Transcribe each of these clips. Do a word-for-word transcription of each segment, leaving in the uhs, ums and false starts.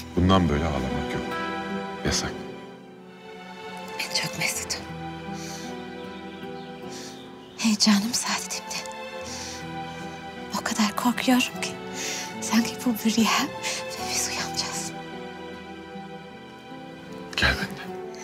Bundan böyle ağlamak yok. Yasak. Ben çok mesudum. Heyecanım saadetimden. O kadar korkuyorum ki sanki bu bir rüya ve biz uyanacağız. Gel benimle.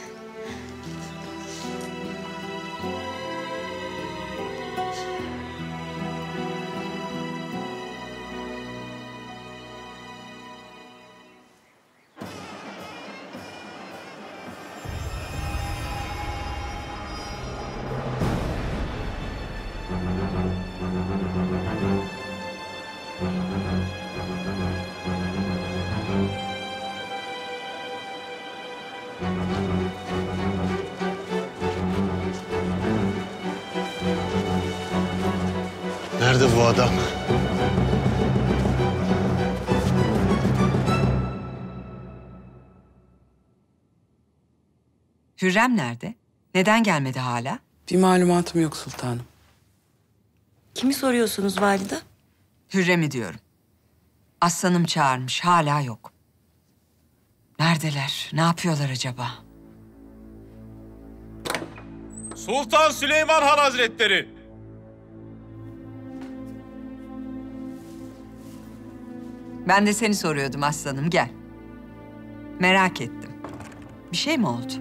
Nerede bu adam? Hürrem nerede? Neden gelmedi hala? Bir malumatım yok sultanım. Kimi soruyorsunuz valide? Hürrem'i diyorum. Aslanım çağırmış, hala yok. Neredeler? Ne yapıyorlar acaba? Sultan Süleyman Han Hazretleri! Ben de seni soruyordum aslanım, gel. Merak ettim. Bir şey mi oldu?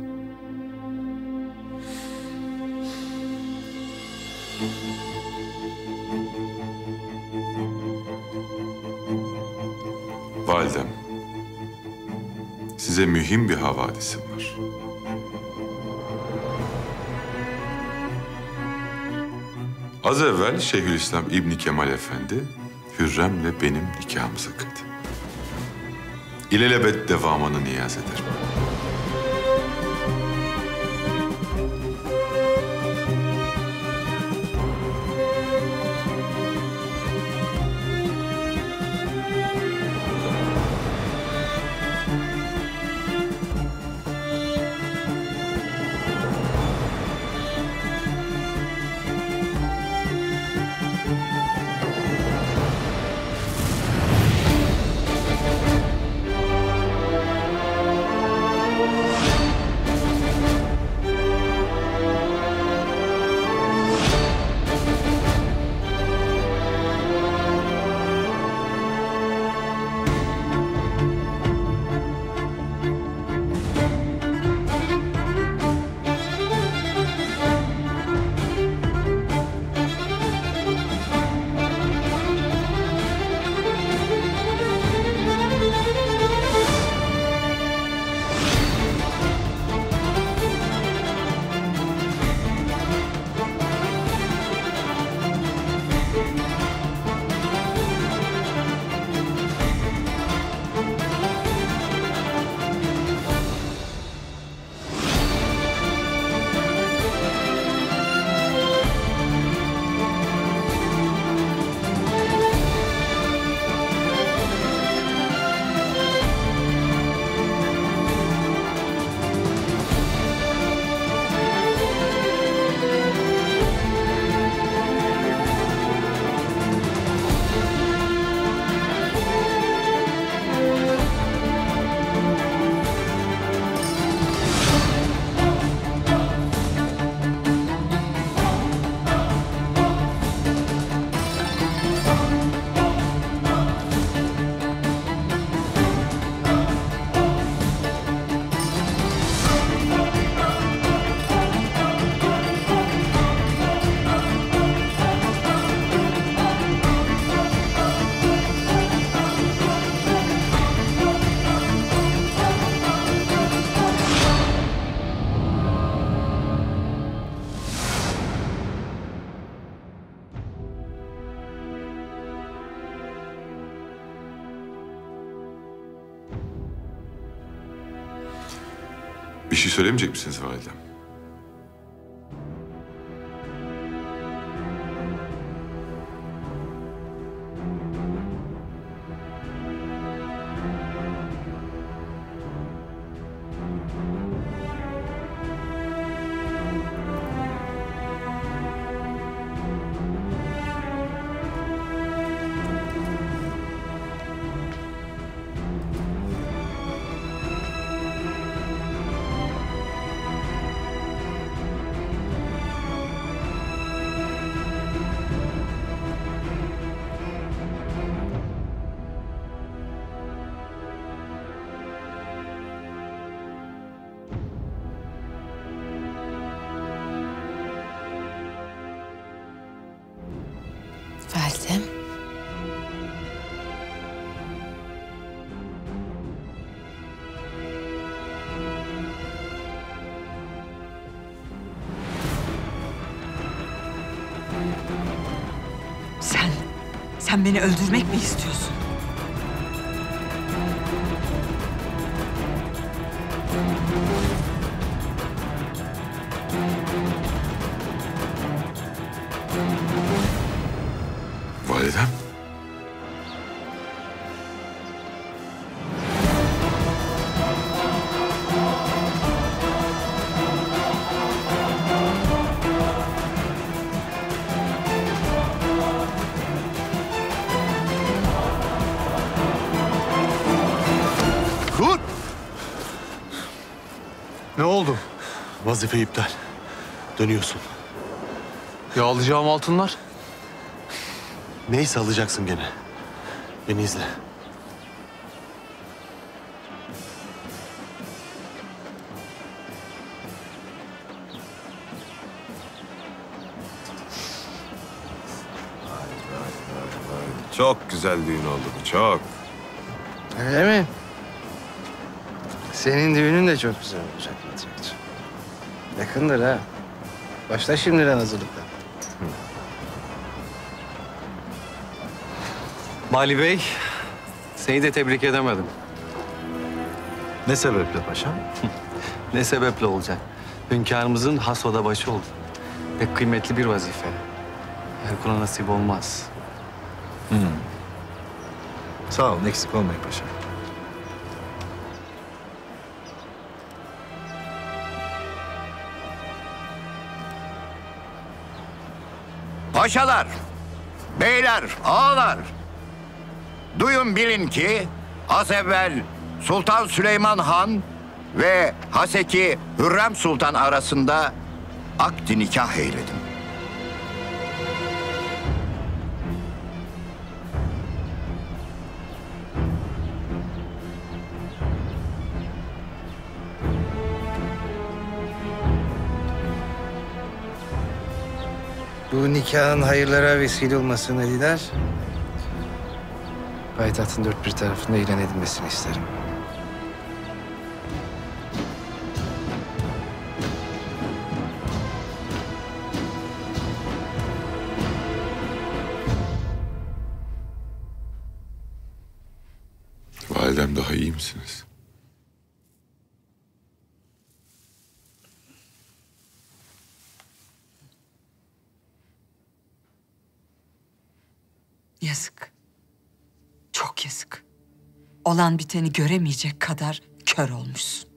Validem, size mühim bir havadisim var. Az evvel Şeyhülislam İbni Kemal Efendi, Hürrem'le benim nikahımızı kıydı. İlelebet devamını niyaz ederim. Bir şey söylemeyecek misiniz validem? Sen beni öldürmek mi istiyorsun? Validem. Dur! Ne oldu? Vazife iptal. Dönüyorsun. Ya alacağım altınlar? Neyse alacaksın gene. Beni izle. Çok güzel düğün oldu bu, çok. Öyle mi? Senin düğünün de çok güzel olacak Matrakçı. Yakındır ha. Başla şimdiden hazırlıklar. Vali Bey, seni de tebrik edemedim. Ne sebeple paşam? Ne sebeple olacak? Hünkârımızın has odabaşı oldu. Pek kıymetli bir vazife. Her kula nasip olmaz. Sağ olun, eksik olmayın paşam. Paşalar, beyler, ağalar. Duyun bilin ki az evvel Sultan Süleyman Han ve Haseki Hürrem Sultan arasında akdi nikah eyledim. Bu nikahın hayırlara vesile olmasını diler. Payitahtın dört bir tarafında ilan edilmesini isterim. Validem daha iyi misiniz? Yazık. Çok yazık. Olan biteni göremeyecek kadar kör olmuşsun.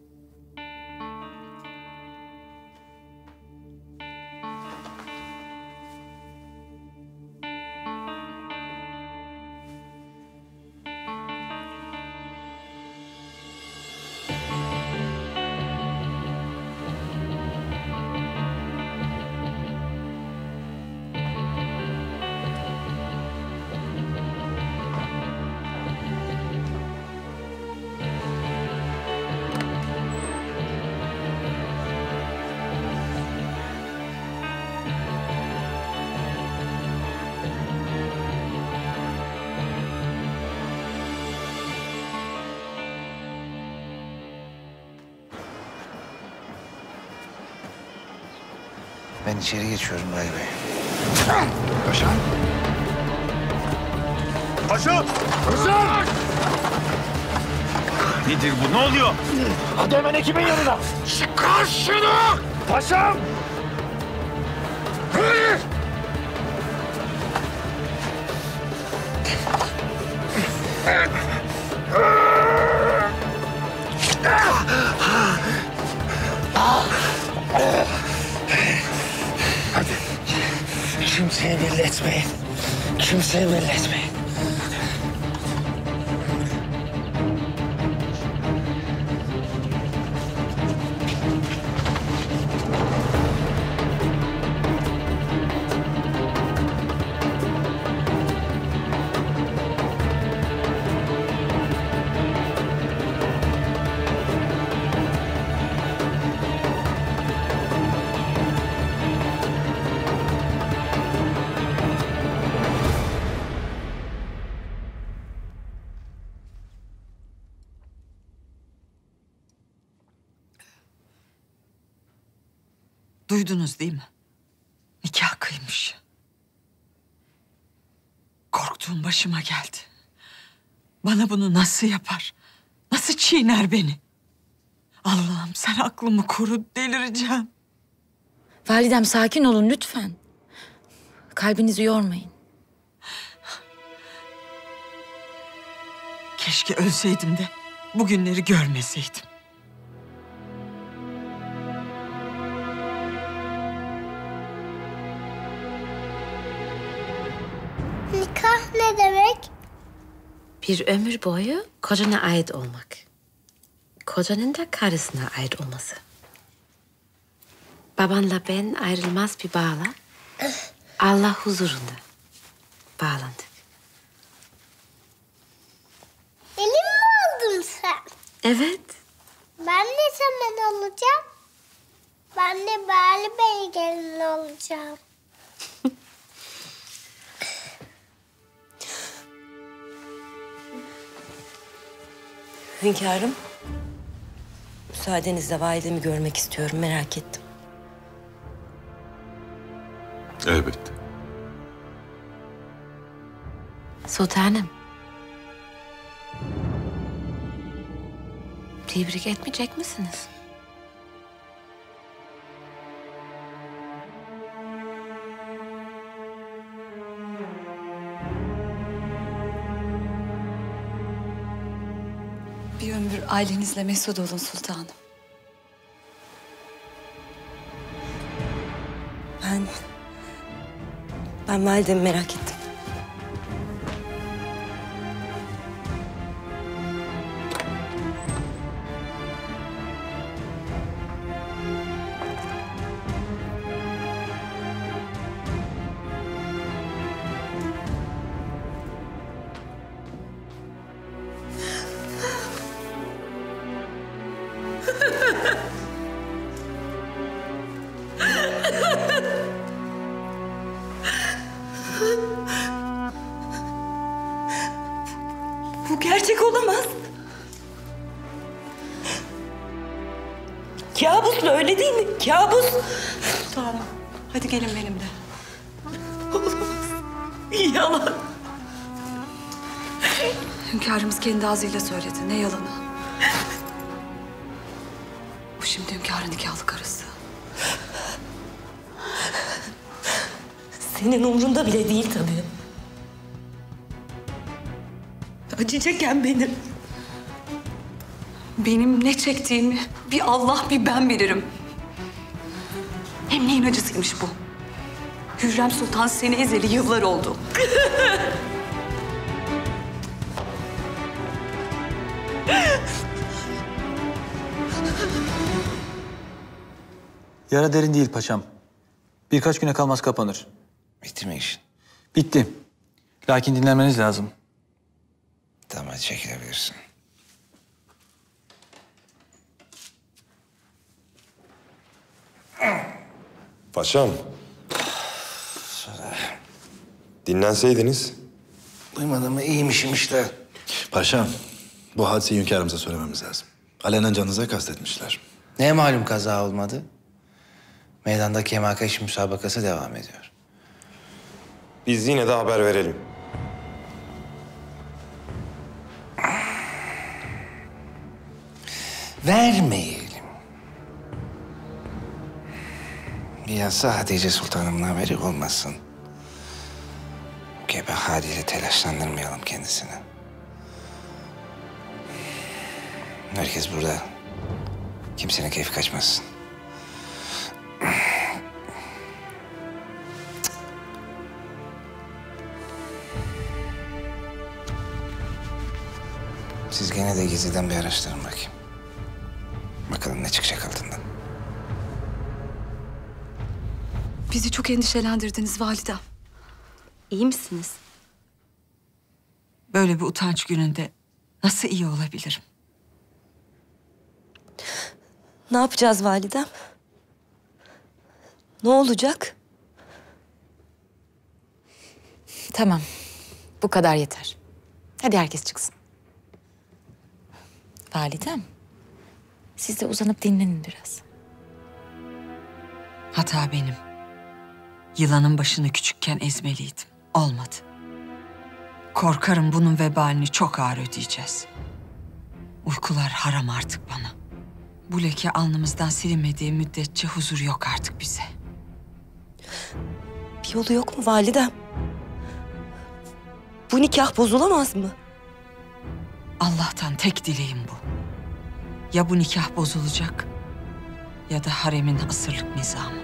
Ben içeri geçiyorum Vali Bey. Paşam! Paşam! Paşam! Nedir bu? Ne oluyor? Hadi hemen ekibin yanına! Çıkar şunu! Paşam! Hayır! Hadi. Kimseye belli etmeyin. Kimseye belli etmeyin. Duydunuz değil mi? Nikah kıymış. Korktunuz. korktuğum başıma geldi. Bana bunu nasıl yapar? Nasıl çiğner beni? Allah'ım sen aklımı koru, delireceğim. Validem sakin olun lütfen. Kalbinizi yormayın. Keşke ölseydim de bugünleri görmeseydim. Nikah ne demek? Bir ömür boyu kocana ait olmak. Kocanın da karısına ait olması. Babanla ben ayrılmaz bir bağla Allah huzurunda bağlandık. Benim mi oldun sen? Evet. Ben ne zaman olacağım? Ben de Bali Bey gelin olacağım. Hünkârım, müsaadenizle validemi görmek istiyorum, merak ettim. Elbette. Sultanım. Tebrik etmeyecek misiniz? Bir ömür ailenizle mesut olun sultanım. Ben... Ben validemi merak ettim. Bu gerçek olamaz. Kabus mu, öyle değil mi? Kabus. Sultanım, hadi gelin benimle. Olamaz. Yalan. Hünkârımız kendi ağzıyla söyledi. Ne yalanı? Bu şimdi hünkârın nikahlı karısı. Senin umrunda bile değil tabii. Acı çeken benim. Benim ne çektiğimi bir Allah bir ben bilirim. Hem neyin acısıymış bu? Hürrem Sultan seni ezeli yıllar oldu. Yara derin değil paşam. Birkaç güne kalmaz kapanır. Bitti mi işin? Bitti. Lakin dinlenmeniz lazım. Tamam, çekilebilirsin. Paşam. Dinlenseydiniz. Duymadın mı? İyiymişim işte. Paşam, bu hadiseyi hünkârımıza söylememiz lazım. Alenen canınıza kastetmişler. Ne malum kaza olmadı? Meydanda Kemalkaş müsabakası devam ediyor. Biz yine de haber verelim. Vermeyelim. Bilhassa Hatice Sultanımın haberi olmasın. Gebe haliyle telaşlandırmayalım kendisini. Herkes burada. Kimsenin keyfi kaçmasın. Siz gene de gizliden bir araştırın bakayım. Bakalım ne çıkacak altından. Bizi çok endişelendirdiniz validem. İyi misiniz? Böyle bir utanç gününde nasıl iyi olabilirim? Ne yapacağız validem? Ne olacak? Tamam. Bu kadar yeter. Hadi herkes çıksın. Validem, siz de uzanıp dinlenin biraz. Hata benim. Yılanın başını küçükken ezmeliydim. Olmadı. Korkarım bunun vebalini çok ağır ödeyeceğiz. Uykular haram artık bana. Bu leke alnımızdan silinmediği müddetçe huzur yok artık bize. Bir yolu yok mu validem? Bu nikah bozulamaz mı? Allah'tan tek dileğim bu. Ya bu nikah bozulacak ya da haremin asırlık nizamı.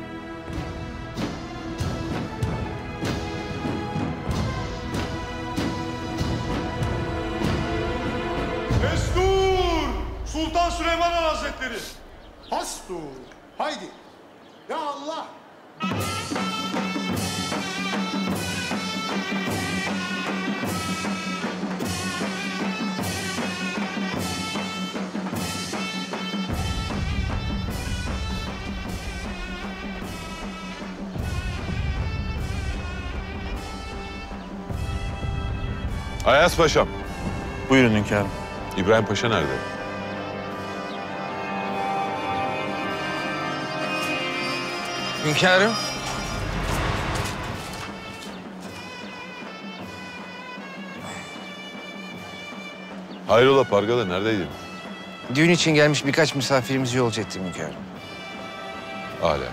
Destur! Sultan Süleyman Han Hazretleri! Hastur! Haydi! Ya Allah! Ayas Paşam. Buyurun hünkârım. İbrahim Paşa nerede? Hünkârım. Hayrola Pargalı, neredeydin? Düğün için gelmiş birkaç misafirimizi yolcu ettim hünkârım. Âlâ.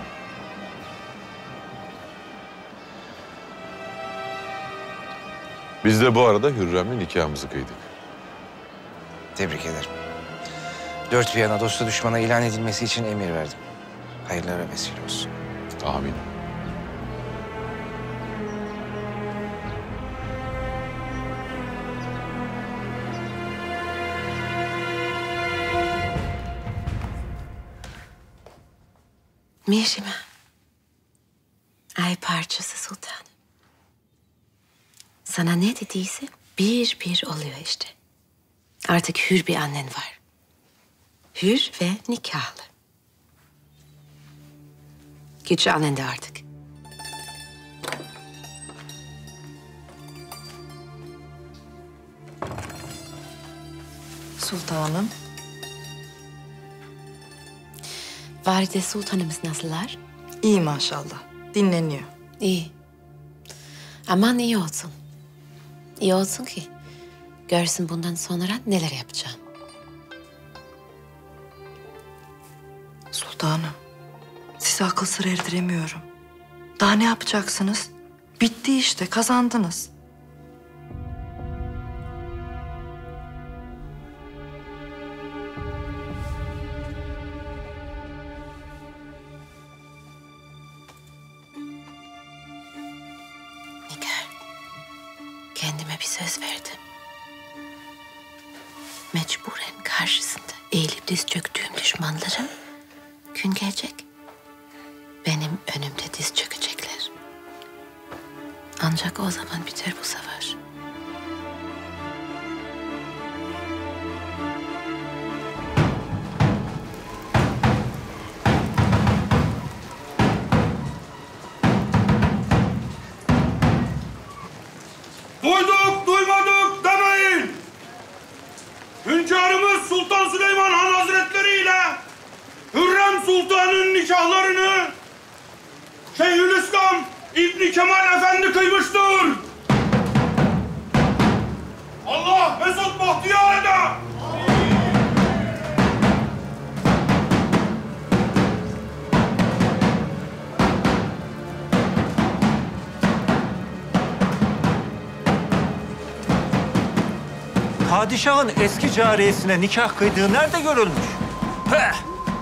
Biz de bu arada Hürrem'le nikahımızı kıydık. Tebrik ederim. Dört bir yana dostu düşmana ilan edilmesi için emir verdim. Hayırlara vesile olsun. Amin. Mişime. Ay parçası sultanım. Sana ne dediyse bir bir oluyor işte. Artık hür bir annen var. Hür ve nikahlı. Gücü annende artık. Sultanım. Valide sultanımız nasıllar? İyi maşallah. Dinleniyor. İyi. Aman iyi olsun. İyi olsun ki görsün bundan sonra neler yapacağım. Sultanım. Size akıl sır erdiremiyorum. Daha ne yapacaksınız? Bitti işte, kazandınız. Kendime bir söz verdim. Mecburen karşısında eğilip diz çöktüğüm düşmanlarım gün gelecek. Benim önümde diz çökecekler. Ancak o zaman biter bu savaş. Duyduk, duymadık demeyin. Hünkârımız Sultan Süleyman Han Hazretleri ile Hürrem Sultan'ın nikahlarını Şeyhülislam İbni Kemal Efendi kıymıştır. Allah Mesut Bahtiyar eder. Padişahın eski cariyesine nikah kıydığı nerede görülmüş? Heh!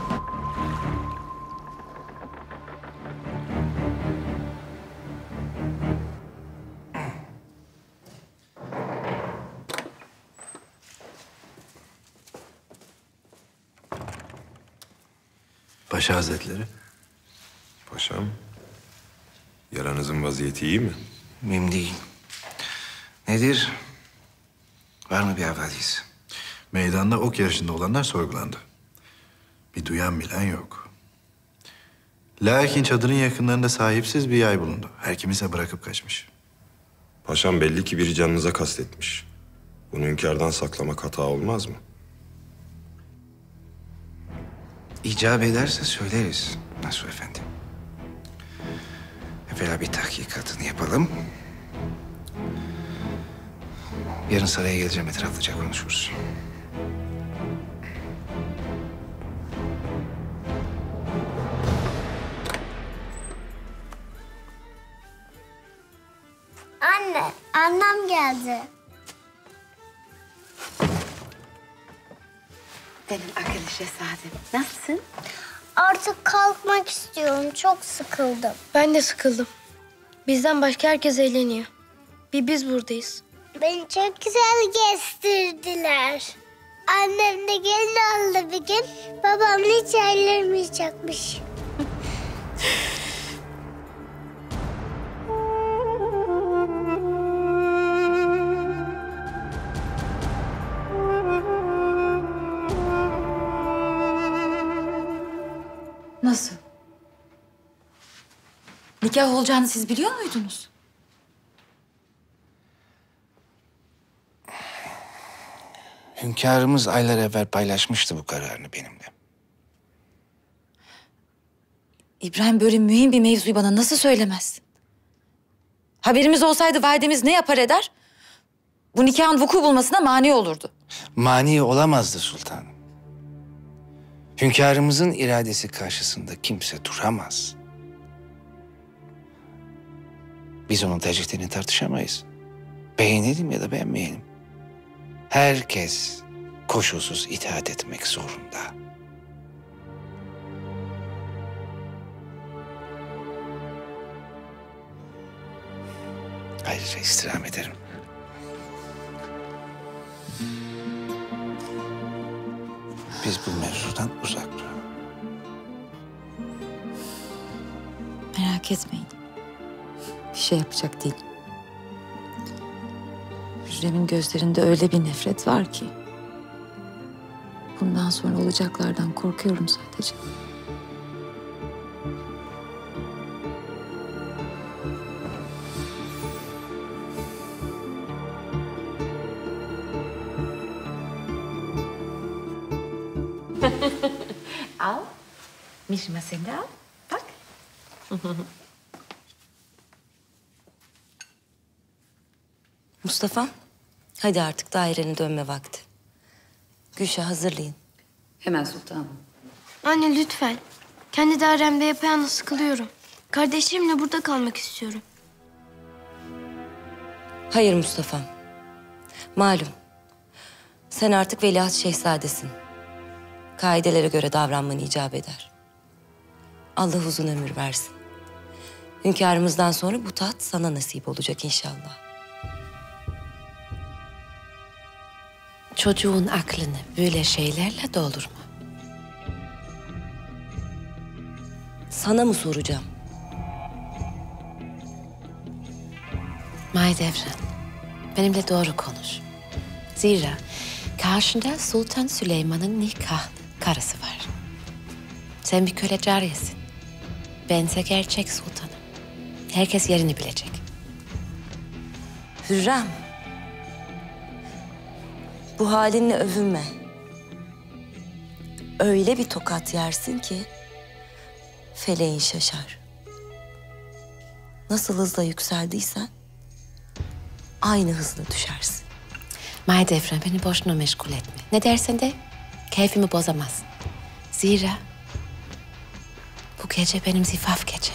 Paşa Hazretleri. Paşam, yaranızın vaziyeti iyi mi? Mühim değil. Nedir? Var mı bir havadis? Meydanda ok yarışında olanlar sorgulandı. Bir duyan bilen yok. Lakin çadırın yakınlarında sahipsiz bir yay bulundu. Her kim ise bırakıp kaçmış. Paşam belli ki biri canınıza kastetmiş. Bunu hünkârdan saklamak hata olmaz mı? İcap ederse söyleriz Nasuh Efendi. Evvela bir tahkikatını yapalım. Yarın saraya geleceğim, etraflıca konuşuruz. Anne, annem geldi. Benim akıllı şehzadem. Nasılsın? Artık kalkmak istiyorum. Çok sıkıldım. Ben de sıkıldım. Bizden başka herkes eğleniyor. Bir biz buradayız. Beni çok güzel gezdirdiler. Annem de gelin aldı bir gün. Babam hiç ayrılmayacakmış. Nasıl? Nikah olacağını siz biliyor muydunuz? Hünkârımız aylar evvel paylaşmıştı bu kararını benimle. İbrahim böyle mühim bir mevzuyu bana nasıl söylemezsin? Haberimiz olsaydı validemiz ne yapar eder? Bu nikahın vuku bulmasına mani olurdu. Mani olamazdı sultanım. Hünkârımızın iradesi karşısında kimse duramaz. Biz onun tercihlerini tartışamayız. Beğenelim ya da beğenmeyelim. Herkes koşulsuz itaat etmek zorunda. Ayrıca istirham ederim. Biz bu mevzudan uzak duralım. Merak etmeyin. Bir şey yapacak değilim. Hürrem'in gözlerinde öyle bir nefret var ki. Bundan sonra olacaklardan korkuyorum sadece. Al. Mişma sen de al. Bak. Mustafa, hadi artık dairenin dönme vakti. Gülşah hazırlayın. Hemen sultanım. Anne lütfen. Kendi dairemde yapayalnız sıkılıyorum. Kardeşlerimle burada kalmak istiyorum. Hayır Mustafa. Malum. Sen artık veliaht şehzadesin. Kaidelere göre davranman icap eder. Allah uzun ömür versin. Hünkârımızdan sonra bu taht sana nasip olacak inşallah. Çocuğun aklını böyle şeylerle doldurma. Sana mı soracağım? Mahidevran, benimle doğru konuş. Zira karşında Sultan Süleyman'ın nikah karısı var. Sen bir köle cariyesin. Bense gerçek sultanım. Herkes yerini bilecek. Hürrem. Bu halinle övünme. Öyle bir tokat yersin ki feleğin şaşar. Nasıl hızla yükseldiysen aynı hızla düşersin. Mahidevran, beni boşuna meşgul etme. Ne dersen de keyfimi bozamaz. Zira bu gece benim zifaf gecem.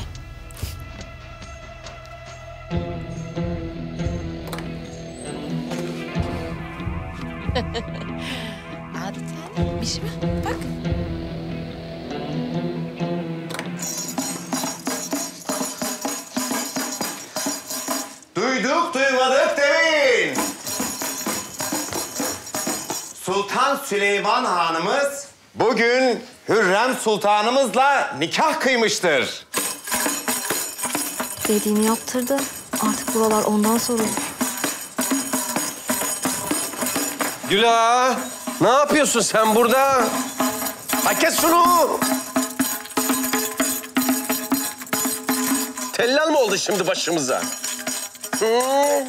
Al bir tane. Mişma, bak. Duyduk duymadık demeyin. Sultan Süleyman Hanımız bugün Hürrem Sultanımızla nikah kıymıştır. Dediğini yaptırdı. Artık buralar ondan sorulur. Güla, ne yapıyorsun sen burada? Ha kes şunu. Tellal mı oldu şimdi başımıza? Hı?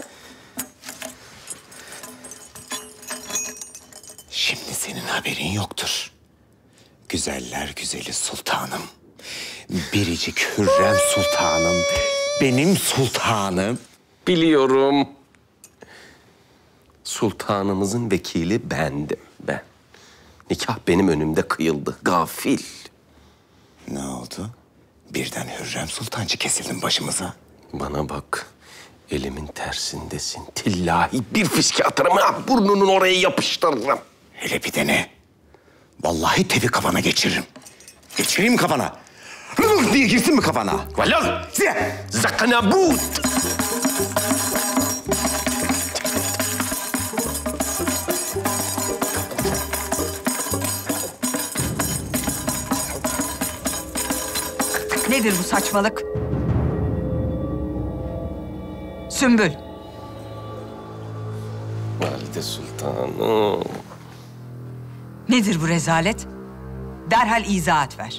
Şimdi senin haberin yoktur. Güzeller güzeli sultanım. Biricik Hürrem Sultanım. Benim sultanım. Biliyorum. Sultanımızın vekili bendim, ben. Nikah benim önümde kıyıldı, gafil. Ne oldu? Birden Hürrem Sultancı kesildin başımıza. Bana bak, elimin tersindesin. Tillahi bir fiske atarım, ha, burnunun oraya yapıştırırım. Hele bir dene. Vallahi tevi kafana geçiririm. Geçireyim kafana. Rıvık diye girsin mi kafana? Vallahi zakanabut. Nedir bu saçmalık? Sümbül. Valide Sultanım. Nedir bu rezalet? Derhal izahat ver.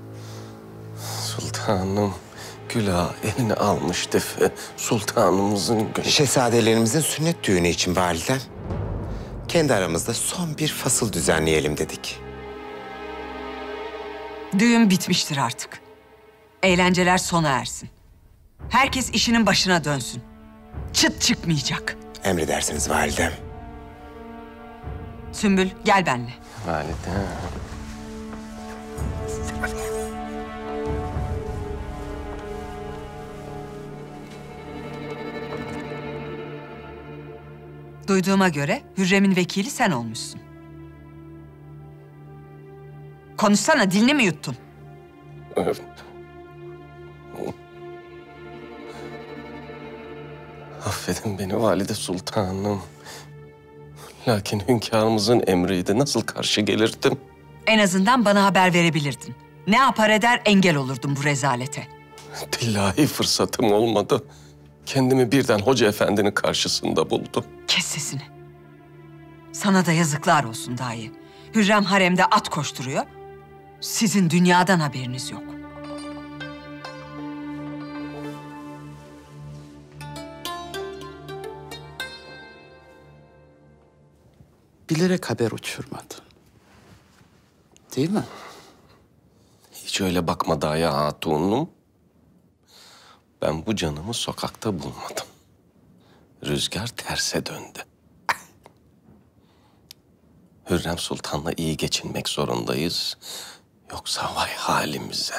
Sultanım, Güla eline almış defe sultanımızın... Şehzadelerimizin sünnet düğünü için validem. Kendi aramızda son bir fasıl düzenleyelim dedik. Düğün bitmiştir artık. Eğlenceler sona ersin. Herkes işinin başına dönsün. Çıt çıkmayacak. Emredersiniz validem. Sümbül, gel benimle. Validem. Duyduğuma göre Hürrem'in vekili sen olmuşsun. Konuşsana, dilini mi yuttun? Evet. Affedin beni valide sultanım. Lakin hünkârımızın emriydi. Nasıl karşı gelirdim? En azından bana haber verebilirdin. Ne yapar eder engel olurdum bu rezalete. Tillahi fırsatım olmadı. Kendimi birden Hoca Efendi'nin karşısında buldum. Kes sesini. Sana da yazıklar olsun dahi. Hürrem haremde at koşturuyor. Sizin dünyadan haberiniz yok. Bilerek haber uçurmadı. Değil mi? Hiç öyle bakma Daya Hatunum. Ben bu canımı sokakta bulmadım. Rüzgar terse döndü. Hürrem Sultan'la iyi geçinmek zorundayız. Yoksa vay halimize.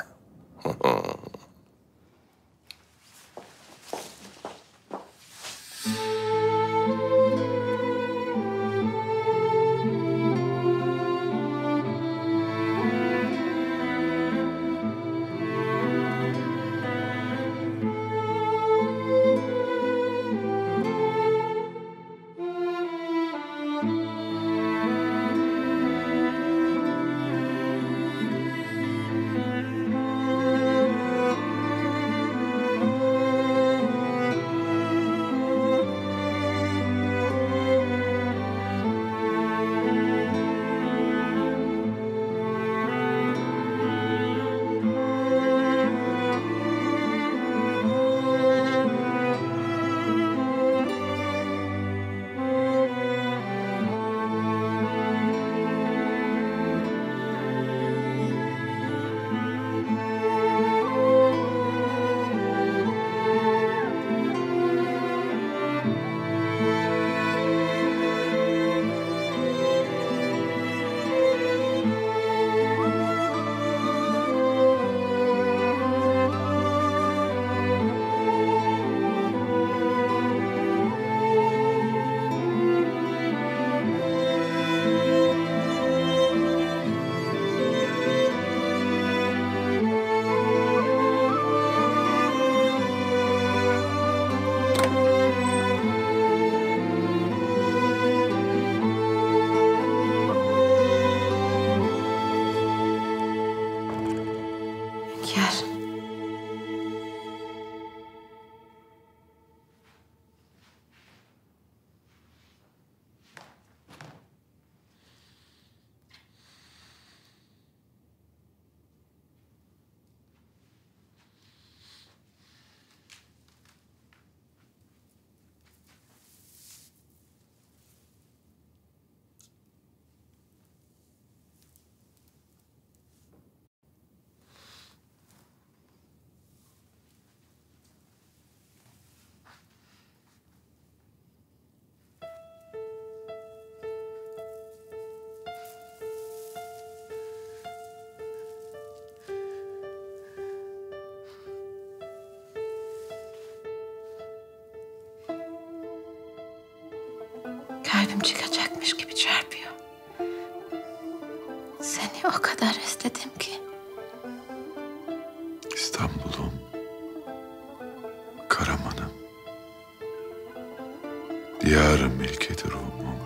kalbim çıkacakmış gibi çarpıyor. Seni o kadar özledim ki. İstanbul'um, Karaman'ım, diyarım milketi Rum'um,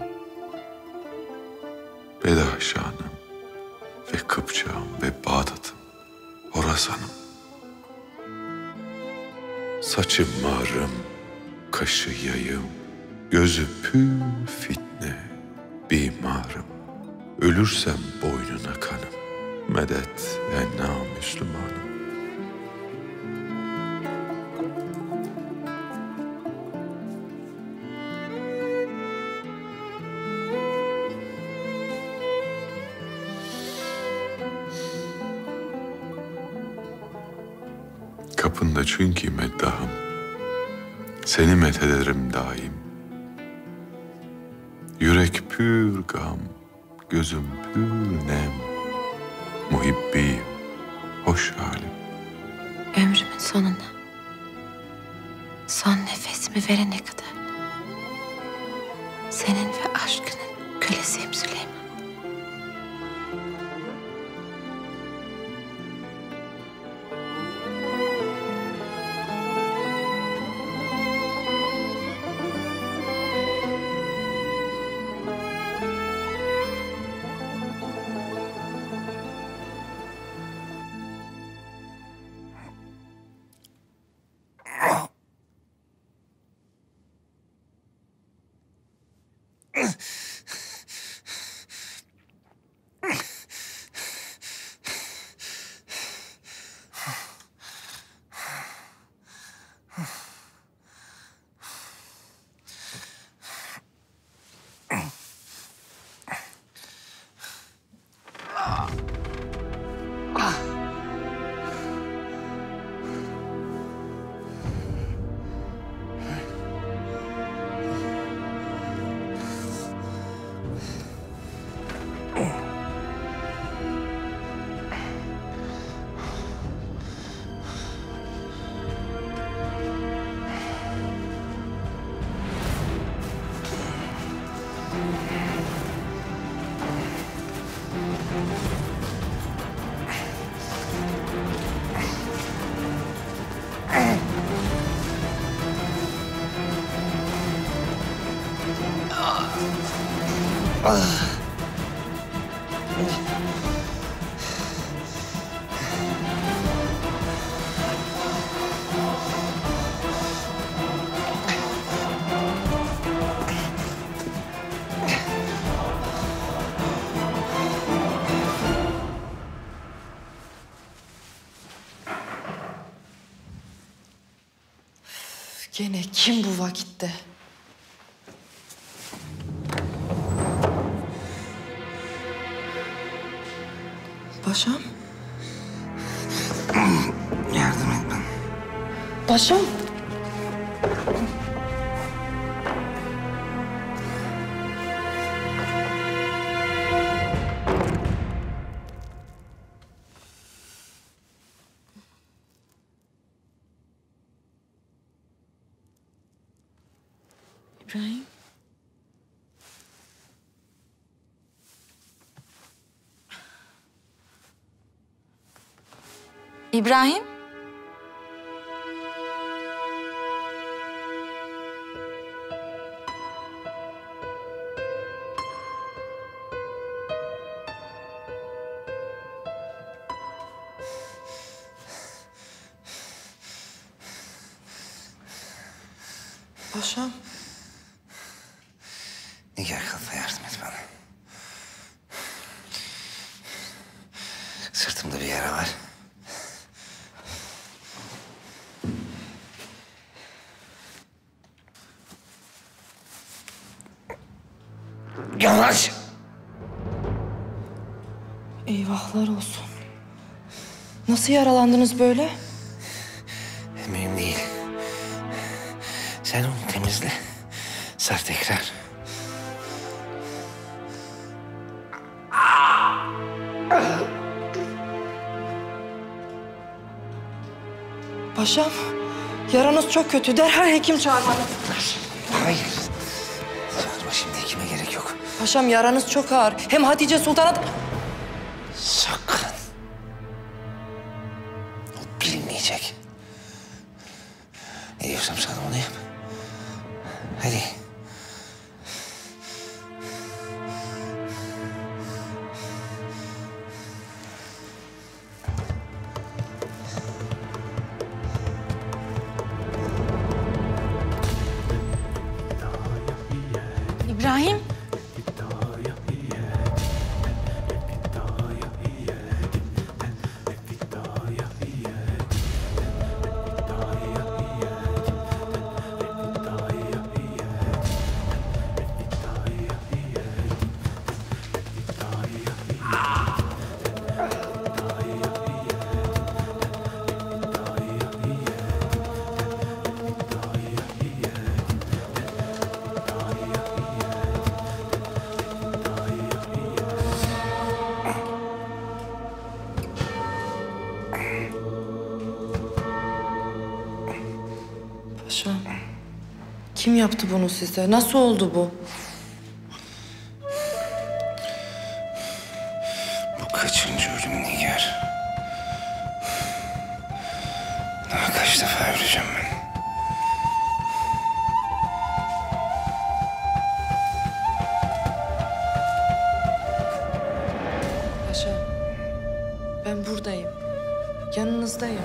Bedaşan'ım ve Kıpçağım ve Bağdat'ım, Horasan'ım. Saçım marım, kaşı yayım, gözü pür fitne, bimarım. Ölürsem boynuna kanım, medet enna Müslümanım. Kapında çünkü meddahım, seni methederim daim. Yürek pür gam, gözüm pür nem, muhibbiyim, hoş halim. Ömrümün sonuna, son nefesimi verene kadar senin ve aşkının kölesiyim Süleyman. Gene kim bu vakitte? Paşam? Yardım et bana. Paşam? İbrahim. İbrahim. Paşam. Nigar kılıfa yardım et bana. Sırtımda bir yara var. Yavaş! Eyvahlar olsun. Nasıl yaralandınız böyle? Mühim değil. Sen onu temizle. Sar tekrar. Paşam, yaranız çok kötü. Derhal hekim çağırmalısın. Hayır. Çağırma. Ama şimdi kime gerek yok. Paşam yaranız çok ağır. Hem Hatice Sultan'a da... Sakın. O bilmeyecek. Ne diyorsam sana onu yap. Hadi. İbrahim. Paşam, kim yaptı bunu size? Nasıl oldu bu? Bu kaçıncı ölüm Nigar? Daha kaç defa öleceğim ben? Paşam, ben buradayım. Yanınızdayım.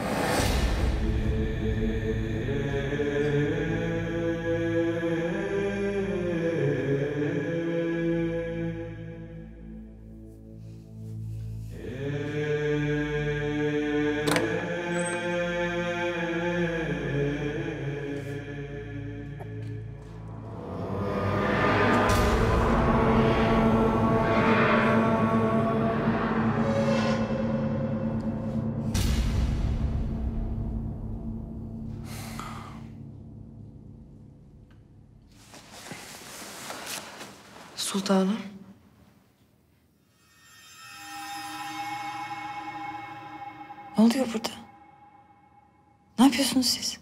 Sultanım. Ne oluyor burada? Ne yapıyorsunuz siz?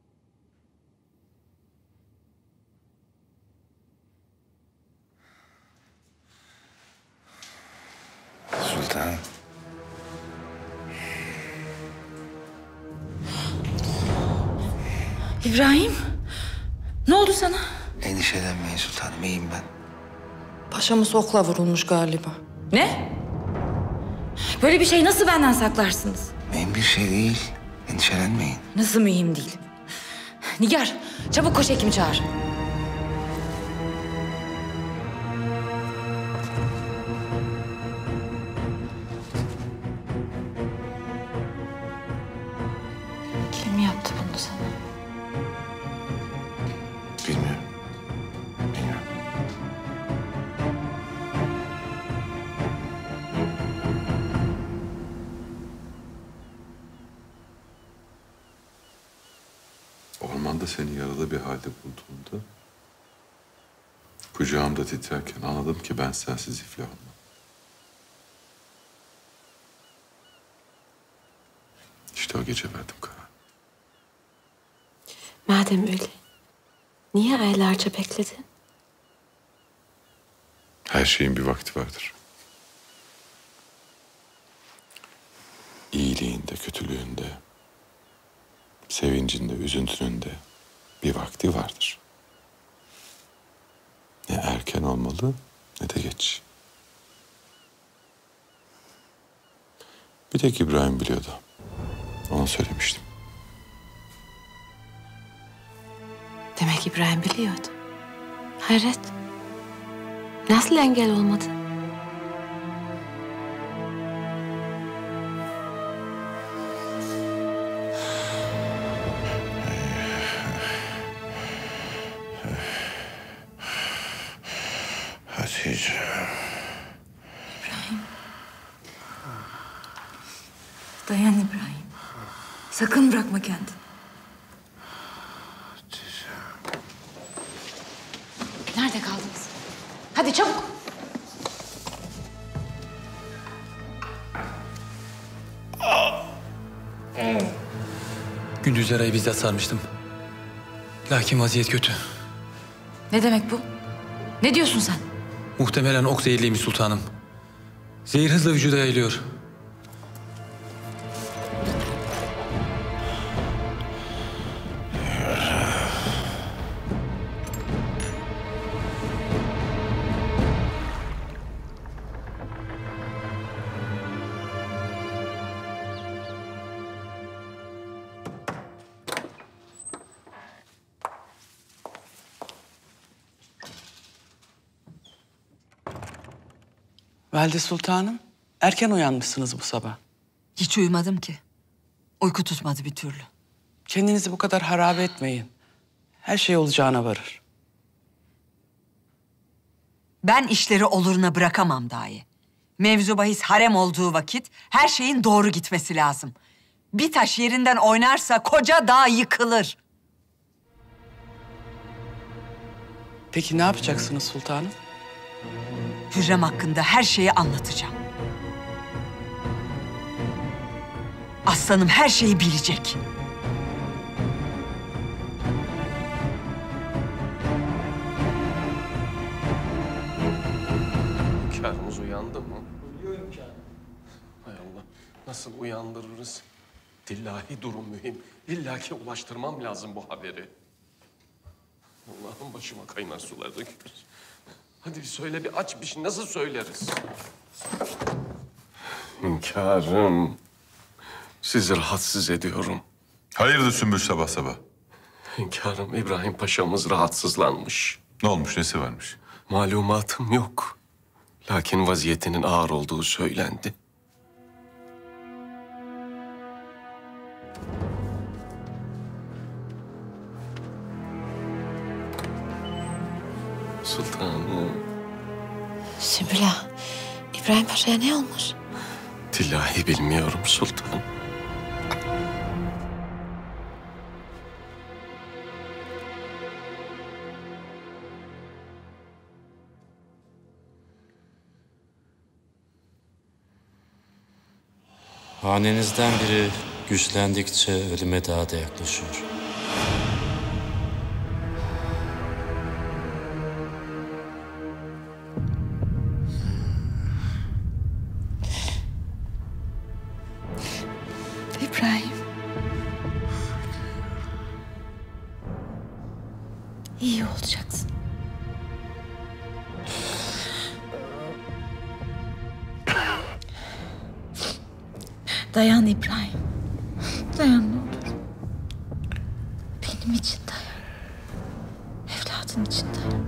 Sultanım. İbrahim. Ne oldu sana? Endişelenmeyin sultanım, iyiyim ben. Paşamız okla vurulmuş galiba. Ne? Böyle bir şeyi nasıl benden saklarsınız? Mühim bir şey değil. Endişelenmeyin. Nasıl mühim değil? Nigar, çabuk koş hekimi çağır. Kim yaptı bunu sana? Bilmiyorum. Bilmiyorum. Ormanda seni yaralı bir halde bulduğumda kucağımda titrerken anladım ki ben sensiz iflah olmam. İşte o gece verdim karar. Madem öyle, niye aylarca bekledin? Her şeyin bir vakti vardır. İyiliğinde, kötülüğünde, sevincinde, üzüntününde bir vakti vardır. Ne erken olmalı ne de geç. Bir tek İbrahim biliyordu. Ona söylemiştim. Demek İbrahim biliyordu. Hayret. Nasıl engel olmadı? Hatice. İbrahim. Dayan İbrahim. Sakın bırakma kendini. Nerede kaldınız? Hadi çabuk. Gündüz arayı bizzat sarmıştım. Lakin vaziyet kötü. Ne demek bu? Ne diyorsun sen? Muhtemelen ok zehirliymiş sultanım. Zehir hızla vücuda yayılıyor. Valide Sultanım, erken uyanmışsınız bu sabah. Hiç uyumadım ki. Uyku tutmadı bir türlü. Kendinizi bu kadar harabe etmeyin. Her şey olacağına varır. Ben işleri oluruna bırakamam dahi. Mevzu bahis harem olduğu vakit her şeyin doğru gitmesi lazım. Bir taş yerinden oynarsa koca dağ yıkılır. Peki ne yapacaksınız sultanım? Hürrem hakkında her şeyi anlatacağım. Aslanım her şeyi bilecek. Hünkârımız uyandı mı? Uyuyor hünkârım. Hay Allah, nasıl uyandırırız? Dillahi durum mühim. İlla ki ulaştırmam lazım bu haberi. Allah'ım başıma kaynar sular dökülür. Hadi bir söyle, bir aç bir şey. Nasıl söyleriz? Hünkârım, sizi rahatsız ediyorum. Hayırdır Sümbül sabah sabah? Hünkârım, İbrahim Paşa'mız rahatsızlanmış. Ne olmuş, nesi varmış? Malumatım yok. Lakin vaziyetinin ağır olduğu söylendi. Sultanım. Sümbül Ağa, İbrahim Paşa'ya ne olmuş? Tillahi bilmiyorum sultanım. Hanenizden biri güçlendikçe ölüme daha da yaklaşıyor. İbrahim. İyi olacaksın. Dayan İbrahim. Dayan ne olur. Benim için dayan. Evladın için dayan.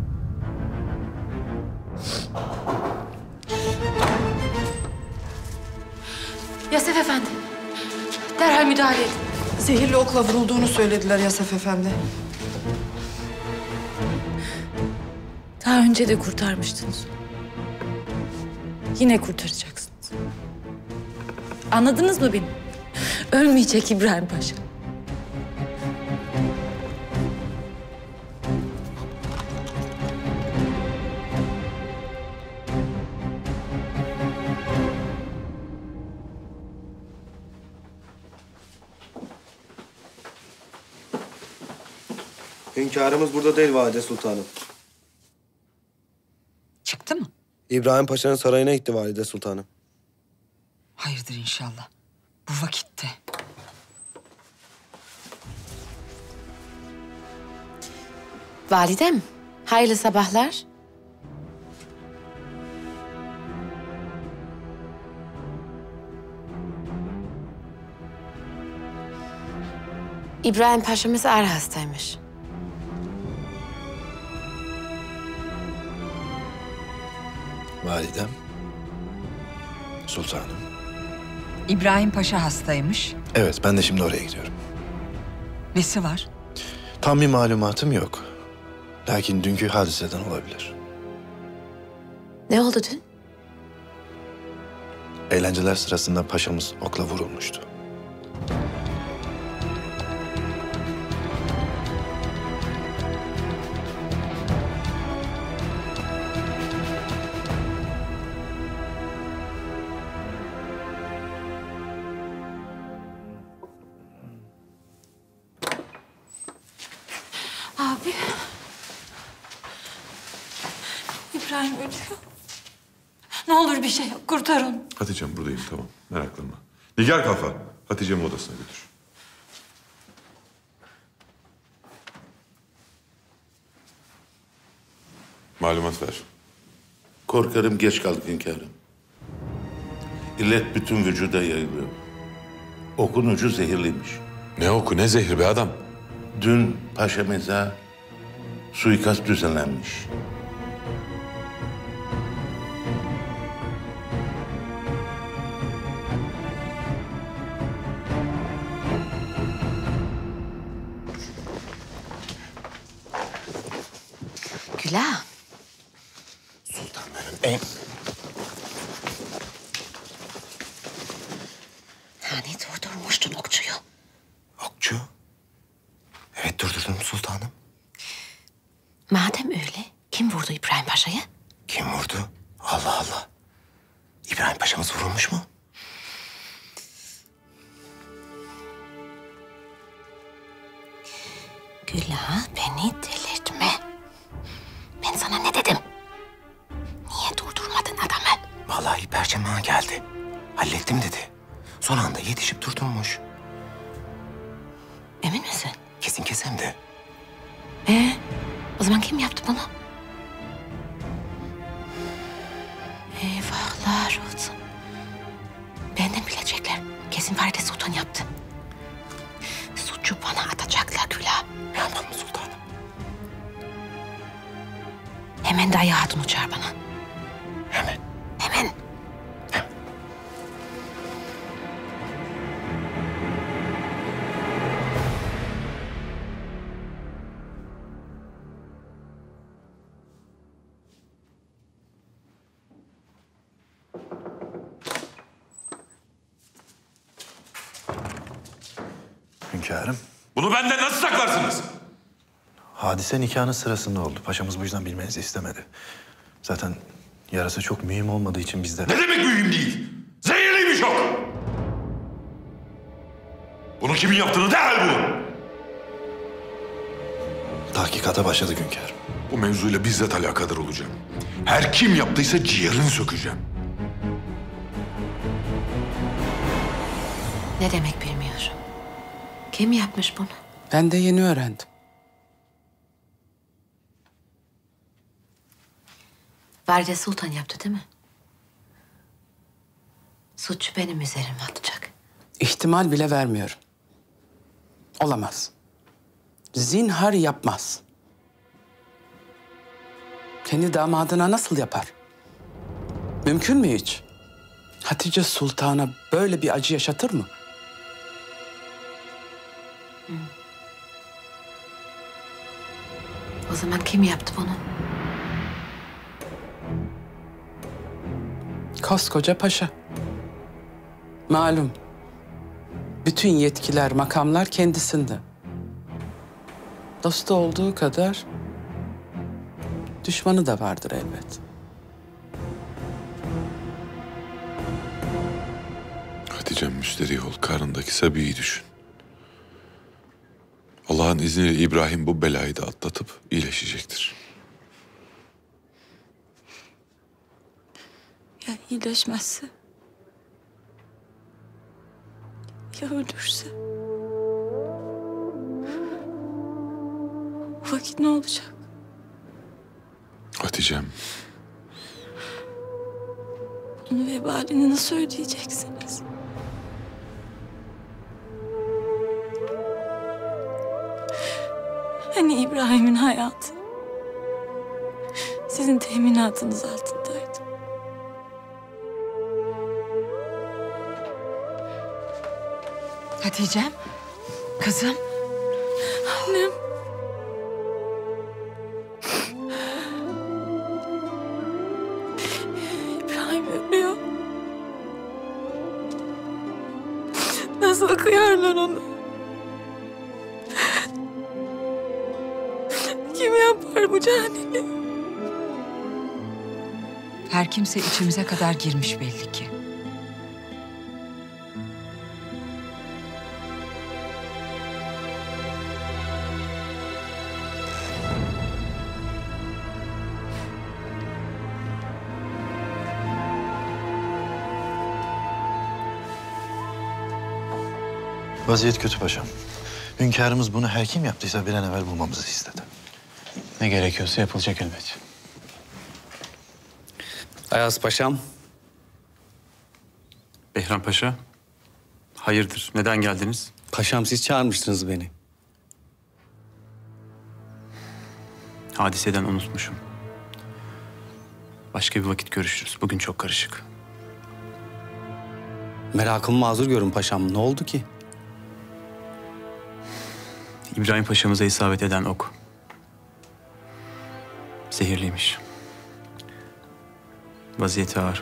Yasef Efendi. Derhal müdahale edin. Zehirli okla vurulduğunu söylediler Yasef Efendi. Daha önce de kurtarmıştınız. Yine kurtaracaksınız. Anladınız mı beni? Ölmeyecek İbrahim Paşa. Hünkârımız burada değil Valide Sultanım. Çıktı mı? İbrahim Paşa'nın sarayına gitti Valide Sultanım. Hayırdır inşallah. Bu vakitte. Validem, hayırlı sabahlar. İbrahim Paşa'mız ağır hastaymış. Validem. Sultanım. İbrahim Paşa hastaymış. Evet, ben de şimdi oraya gidiyorum. Nesi var? Tam bir malumatım yok. Lakin dünkü hadiseden olabilir. Ne oldu dün? Eğlenceler sırasında paşamız okla vurulmuştu. Abi. İbrahim ölüyor. Ne olur bir şey yap, kurtar onu. Hatice'm buradayım, tamam. Meraklanma. Nigar Kalfa, Hatice'mi odasına götür. Malumat ver. Korkarım geç kaldık hünkârım. İllet bütün vücuda yayılıyor. Okun ucu zehirliymiş. Ne oku, ne zehir be adam? Dün paşamıza suikast düzenlenmiş. Gülah. Sultanlarım en... Hani durdurmuştun okçuyu. Okçu? Evet durdurdum sultanım. Madem öyle, kim vurdu İbrahim Paşa'yı? Kim vurdu? Allah Allah. İbrahim Paşa'mız vurulmuş mu? Gülah, beni delirtme. Ben sana ne dedim? Niye durdurmadın adamı? Vallahi Perçem Ağa geldi. Hallettim dedi. Son anda yetişip durdurmuş. Emin misin? Kesin kesem de. Ee, o zaman kim yaptı bunu? Eyvahlar olsun. Benden bilecekler. Kesin Valide Sultan yaptı. Suçu bana atacaklar Gülah. Ne yapalım sultanım? Hemen Dayı Hatun'u çağır bana. Hemen. Hemen. Hünkârım. Bunu benden nasıl saklarsınız? Hadise nikahının sırasında oldu. Paşamız bu yüzden bilmenizi istemedi. Zaten yarası çok mühim olmadığı için biz de... Ne demek mühim değil? Zehirliymiş ok! Bunu kimin yaptığını derhal bulun. Tahkikata başladık hünkârım. Bu mevzuyla bizzat alakadar olacağım. Her kim yaptıysa ciğerini sökeceğim. Ne demek bilmiyorum. Kim yapmış bunu? Ben de yeni öğrendim. Valide Sultan yaptı değil mi? Suçu benim üzerime atacak. İhtimal bile vermiyorum. Olamaz. Zinhar yapmaz. Kendi damadına nasıl yapar? Mümkün mü hiç? Hatice Sultan'a böyle bir acı yaşatır mı? Hı. O zaman kim yaptı bunu? Koskoca paşa. Malum. Bütün yetkiler, makamlar kendisinde. Dostu olduğu kadar düşmanı da vardır elbet. Hatice'm müsterih ol. Karnındaki Sabi'yi düşün. Allah'ın izniyle İbrahim bu belayı da atlatıp iyileşecektir. Ya iyileşmezse? Ya ölürse? O vakit ne olacak? Hatice'm. Bunun vebalini nasıl ödeyeceksiniz? Hani İbrahim'in hayatı sizin teminatınız altındaydı. Hatice'm, kızım. Annem. İbrahim ölüyor. Nasıl kıyarlar onu? Kim yapar bu cahili? Her kimse içimize kadar girmiş belli ki. Vaziyet kötü paşam. Hünkârımız bunu her kim yaptıysa bir an evvel bulmamızı istedi. Ne gerekiyorsa yapılacak elbet. Ayaz Paşam. Behram Paşa, hayırdır? Neden geldiniz? Paşam siz çağırmıştınız beni. Hadiseden unutmuşum. Başka bir vakit görüşürüz. Bugün çok karışık. Merakımı mazur görün paşam. Ne oldu ki? İbrahim Paşa'mıza isabet eden ok. Zehirliymiş. Vaziyeti ağır.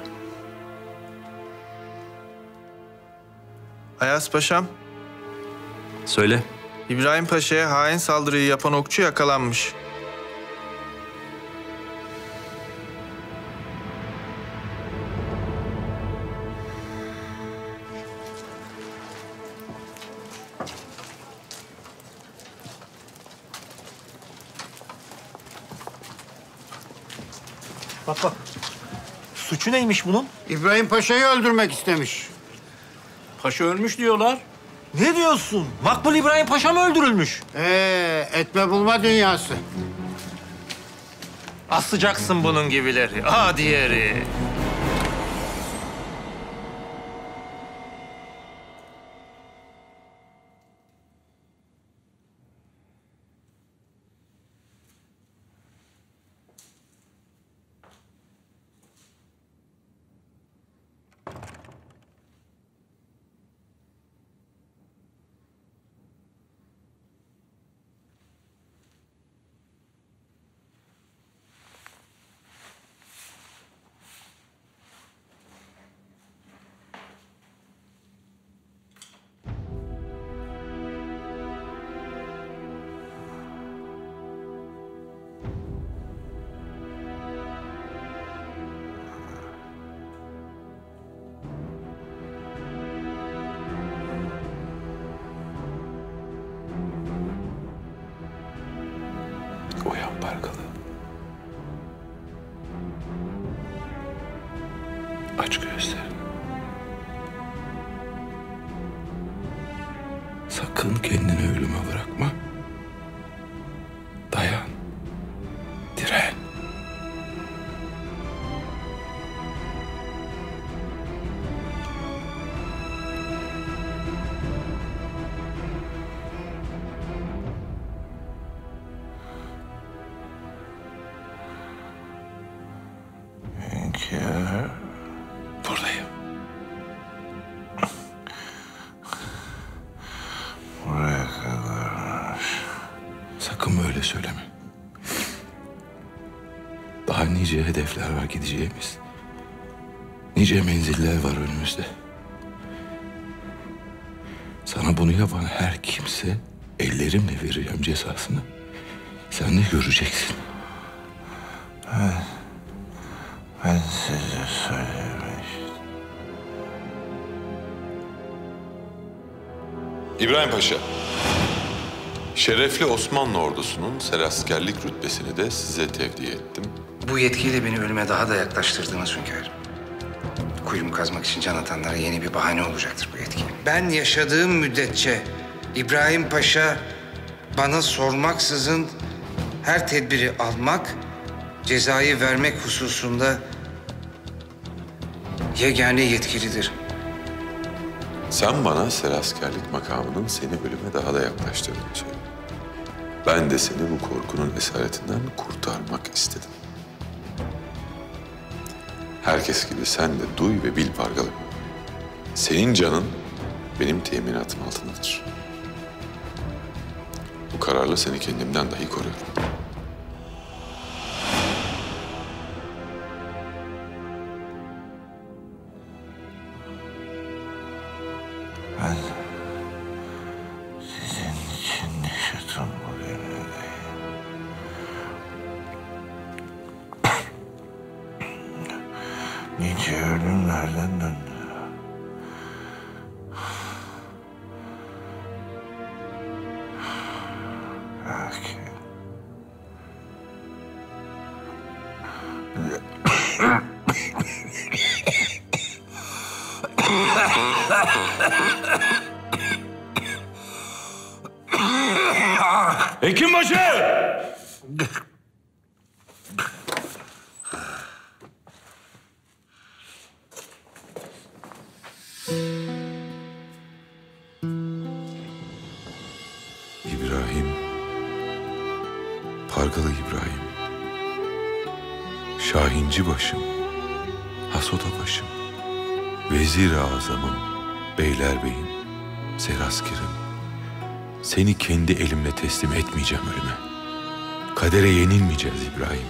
Ayaz Paşam, Söyle. İbrahim Paşa'ya hain saldırıyı yapan okçu yakalanmış. Bak bak. Suçu neymiş bunun? İbrahim Paşa'yı öldürmek istemiş. Paşa ölmüş diyorlar. Ne diyorsun? Makbul İbrahim Paşa mı öldürülmüş? Ee, etme bulma dünyası. Asacaksın bunun gibileri. Aa diğeri. Uyan Barkalı. Aç gözlerini. Sakın kendini ölüme bırakma. Dayan. Diren. Hünkâr. Buradayım. Buraya kadarmış. Sakın böyle söyleme. Daha nice hedefler var gideceğimiz. Nice menziller var önümüzde. Sana bunu yapan her kimse ellerimle vereceğim cezasını. Sen de göreceksin. Ben, ben size söylemiştim. İbrahim Paşa, şerefli Osmanlı ordusunun seraskerlik rütbesini de size tevdi ettim. Bu yetkiyle beni ölüme daha da yaklaştırdınız hünkârım. Kuyumu kazmak için can atanlara yeni bir bahane olacaktır bu yetki. Ben yaşadığım müddetçe İbrahim Paşa bana sormaksızın her tedbiri almak, cezayı vermek hususunda yegane yetkilidir. Sen bana seraskerlik makamının seni ölüme daha da yaklaştırdığını söyle. Ben de seni bu korkunun esaretinden kurtarmak istedim. Herkes gibi sen de duy ve bil Pargalı. Senin canın benim teminatım altındadır. Bu kararla seni kendimden dahi koruyorum. Ben sizin için yaşadım bugünleri. Nice ölümlerden döndü. Lakin Hekimbaşı! İbrahim, Pargalı İbrahim, Şahinci başım, Hasoda başım, Vezir-i Azamım, Beylerbeyim, Serasker'im, seni kendi elimle teslim etmeyeceğim ölüme. Kadere yenilmeyeceğiz İbrahim.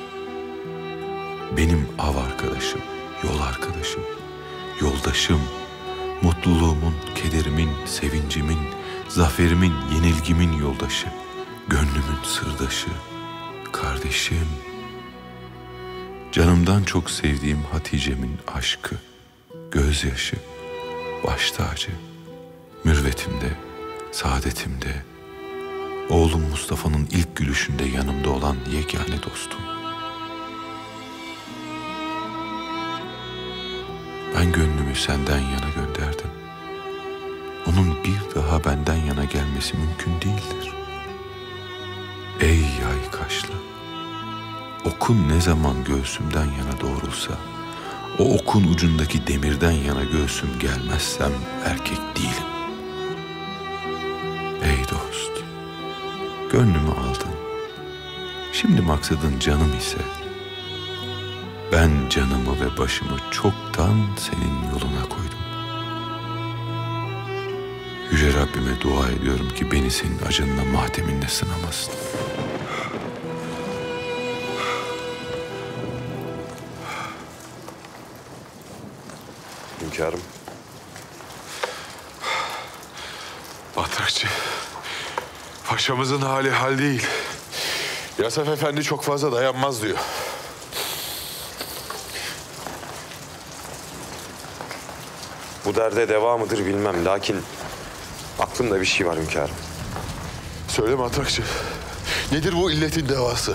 Benim av arkadaşım, yol arkadaşım, yoldaşım, mutluluğumun, kederimin, sevincimin, zaferimin, yenilgimin yoldaşı, gönlümün sırdaşı, kardeşim. Canımdan çok sevdiğim Hatice'min aşkı, gözyaşı, baş tacı, mürvetimde, saadetimde, oğlum Mustafa'nın ilk gülüşünde yanımda olan yegane dostum. Ben gönlümü senden yana gönderdim. Onun bir daha benden yana gelmesi mümkün değildir. Ey yay kaşlı, okun ne zaman göğsümden yana doğrulsa, o okun ucundaki demirden yana göğsüm gelmezsem erkek değilim. Ey dost, gönlümü aldın. Şimdi maksadın canım ise, ben canımı ve başımı çoktan senin yoluna koydum. Yüce Rabbime dua ediyorum ki beni senin acınla mahdeminle sınamasın. Hünkârım. Batrakçı, paşamızın hali hal değil. Yasaf Efendi çok fazla dayanmaz diyor. Bu derde deva mıdır bilmem. Lakin aklımda bir şey var hünkârım. Söyle Matrakçı. Nedir bu illetin devası?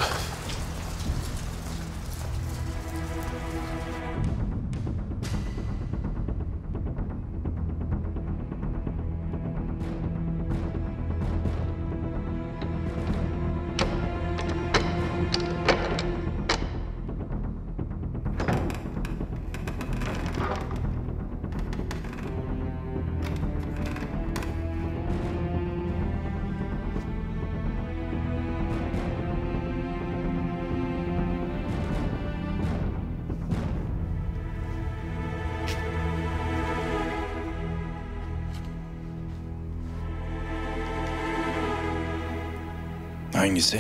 Hangisi?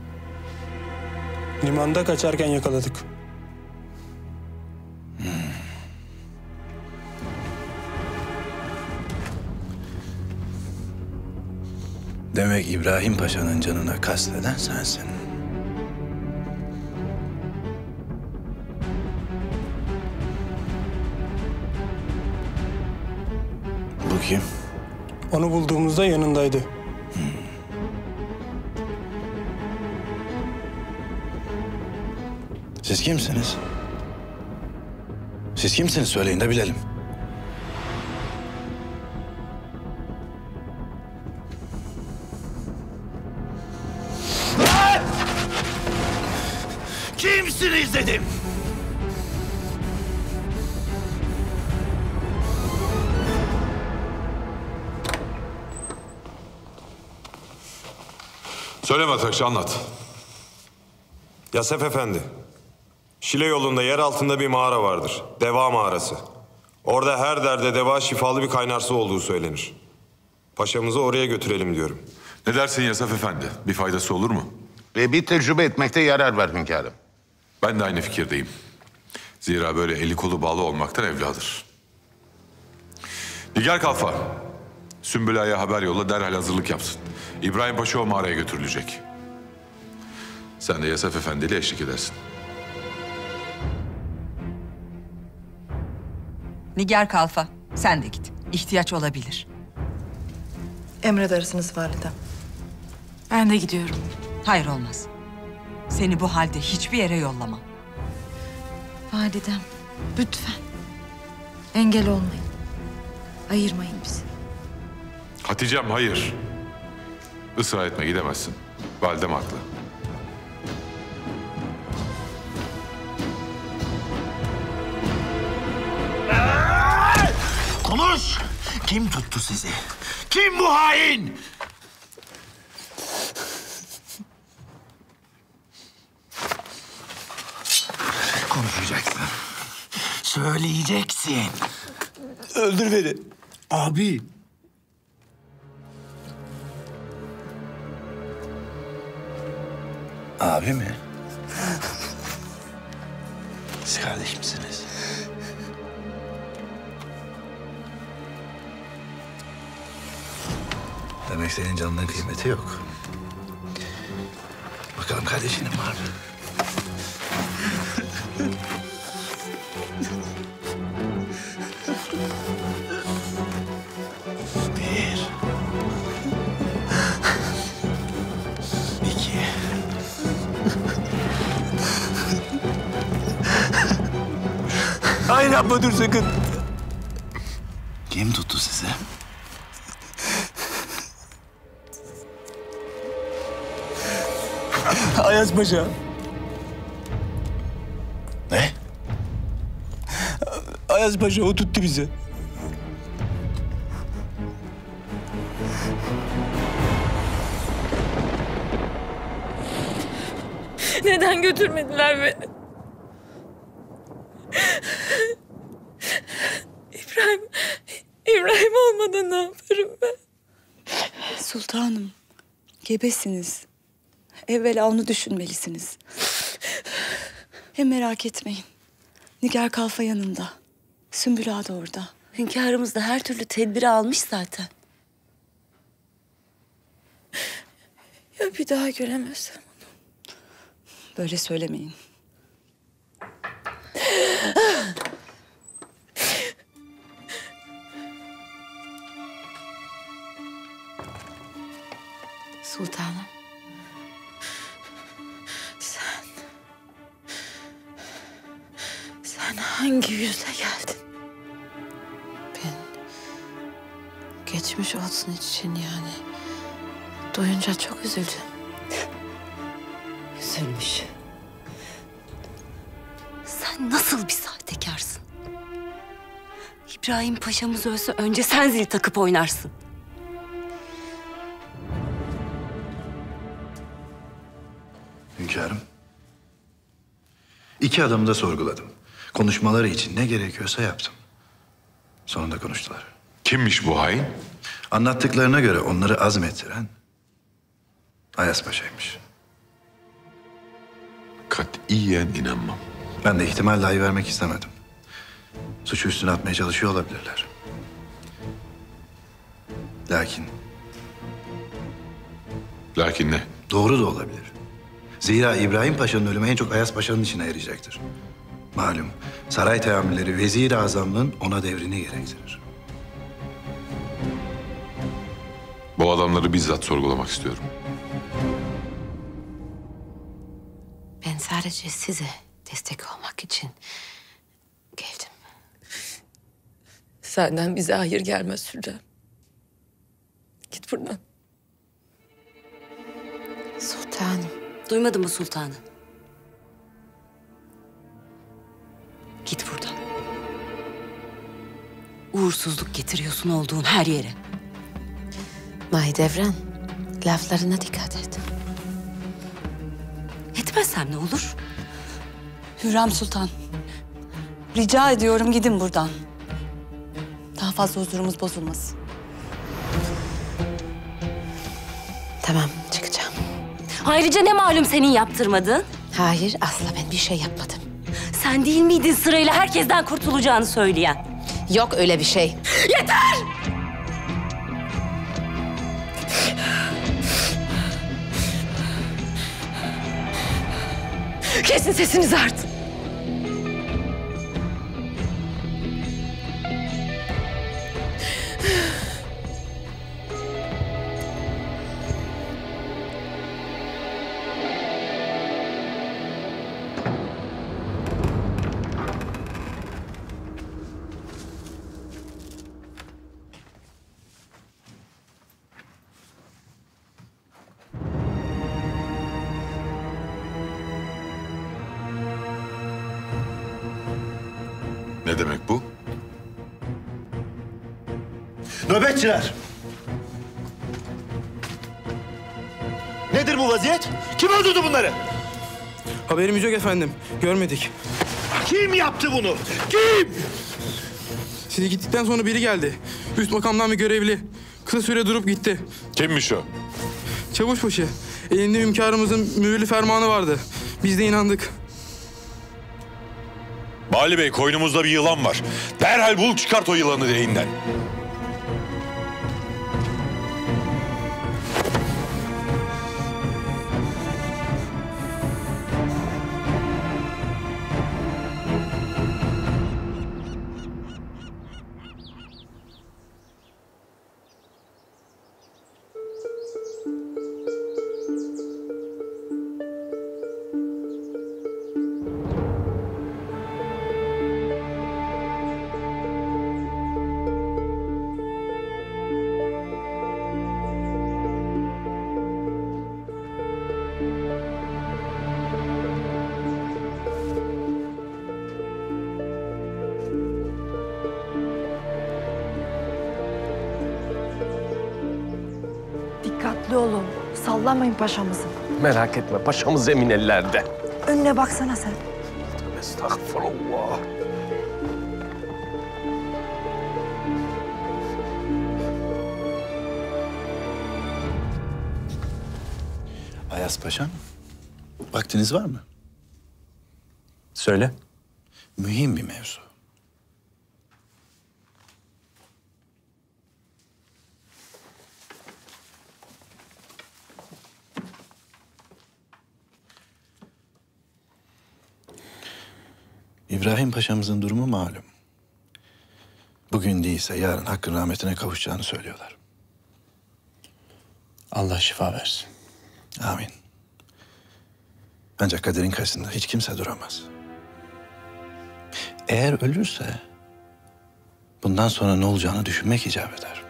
Limanda kaçarken yakaladık. Hmm. Demek İbrahim Paşa'nın canına kasteden sensin. Bu kim? Onu bulduğumuzda yanındaydı. Siz kimsiniz? Siz kimsiniz? Söyleyin de bilelim. Kimsiniz dedim. Söyle Matrakçı, anlat. Yasef Efendi, Şile yolunda yer altında bir mağara vardır. Deva mağarası. Orada her derde deva şifalı bir kaynar su olduğu söylenir. Paşamızı oraya götürelim diyorum. Ne dersin Yasef Efendi? Bir faydası olur mu? Ve bir tecrübe etmekte yarar var hünkârım. Ben de aynı fikirdeyim. Zira böyle eli kolu bağlı olmaktan evladır. Nigar Kalfa, Sümbül Ağa'ya haber yolla, derhal hazırlık yapsın. İbrahim Paşa o mağaraya götürülecek. Sen de Yasef Efendi ile eşlik edersin. Nigar Kalfa, sen de git. İhtiyaç olabilir. Emredersiniz validem. Ben de gidiyorum. Hayır, olmaz. Seni bu halde hiçbir yere yollamam. Validem, lütfen. Engel olmayın. Ayırmayın bizi. Hatice'm hayır. Israr etme, gidemezsin. Validem haklı. Konuş! Kim tuttu sizi? Kim bu hain? Konuşacaksın. Söyleyeceksin. Öldür beni. Abi. Abi mi? Siz kardeş misiniz? Demek senin canının kıymeti yok. Bakalım kardeşinin var mı? Bir. İki. Hayır yapma, dur sakın. Kim tuttu sizi? Ayaz Paşa. Ne? Ayaz Paşa o tuttu bizi. Neden götürmediler beni? İbrahim, İbrahim olmadan ne yaparım ben? Sultanım, gebesiniz. Evvela onu düşünmelisiniz. Hem merak etmeyin. Nigar Kalfa yanında. Sümbül Ağa da orada. Hünkârımız da her türlü tedbiri almış zaten. Ya bir daha göremezsem onu? Böyle söylemeyin. Sultanım. Sen... Sen hangi yüzle geldin? Ben... Geçmiş olsun için yani. Duyunca çok üzüldüm. Üzülmüş. Sen nasıl bir sahtekarsın? İbrahim Paşa'mız ölse önce sen zil takıp oynarsın. Hünkârım. İki adamı da sorguladım. Konuşmaları için ne gerekiyorsa yaptım. Sonunda konuştular. Kimmiş bu hain? Anlattıklarına göre onları azmettiren Ayas Paşa'ymış. Katiyen inanmam. Ben de ihtimal dahi vermek istemedim. Suçu üstüne atmaya çalışıyor olabilirler. Lakin Lakin ne? doğru da olabilir. Zira İbrahim Paşa'nın ölümü en çok Ayas Paşa'nın işine yarayacaktır. Malum saray teamülleri Vezir-i Azamlığın ona devrini gerektirir. Bu adamları bizzat sorgulamak istiyorum. Ben sadece size destek olmak için geldim. Senden bize hayır gelmez Hürrem. Git buradan. Sultanım. Duymadın mı sultanım? Git buradan. Uğursuzluk getiriyorsun olduğun her yere. Mahidevran, laflarına dikkat et. Etmezsem ne olur? Hürrem Sultan. Rica ediyorum gidin buradan. Daha fazla huzurumuz bozulmasın. Tamam, çıkacağım. Ayrıca ne malum senin yaptırmadığın? Hayır, asla ben bir şey yapmadım. Sen değil miydin sırayla herkesten kurtulacağını söyleyen? Yok öyle bir şey. Yeter! Kesin sesinizi artık. Ne demek bu? Nöbetçiler! Nedir bu vaziyet? Kim öldürdü bunları? Haberimiz yok efendim. Görmedik. Kim yaptı bunu? Kim? Siz gittikten sonra biri geldi. Üst makamdan bir görevli. Kısa süre durup gitti. Kimmiş o? Çavuşbaşı. Elinde hünkârımızın mühürlü fermanı vardı. Biz de inandık. Bali Bey, koynumuzda bir yılan var. Derhal bul, çıkart o yılanı deyinden. Dikkatli olun. Sallamayın paşamızı. Merak etme, paşamız emin ellerde. Önüne baksana sen. Estağfurullah. Ayas Paşam, vaktiniz var mı? Söyle. Mühim bir mevzu. İbrahim Paşa'mızın durumu malum. Bugün değilse yarın hakkın rahmetine kavuşacağını söylüyorlar. Allah şifa versin. Amin. Ancak kaderin karşısında hiç kimse duramaz. Eğer ölürse bundan sonra ne olacağını düşünmek icap eder.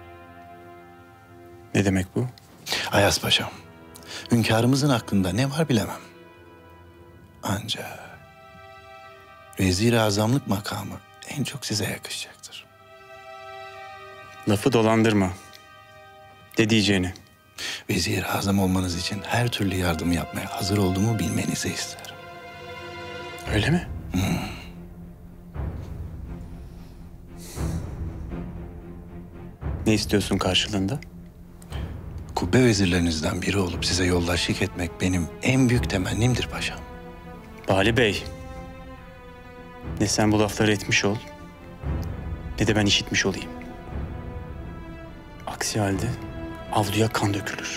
Ne demek bu? Ayas Paşam, hünkârımızın hakkında ne var bilemem. Ancak Vezir-i Azamlık makamı en çok size yakışacaktır. Lafı dolandırma. De diyeceğini. Vezir-i Azam olmanız için her türlü yardımı yapmaya hazır olduğumu bilmenizi isterim. Öyle mi? Hmm. Ne istiyorsun karşılığında? Kubbe vezirlerinizden biri olup size yoldaşlık etmek benim en büyük temennimdir paşam. Bali Bey, ne sen bu lafları etmiş ol, ne de ben işitmiş olayım. Aksi halde avluya kan dökülür.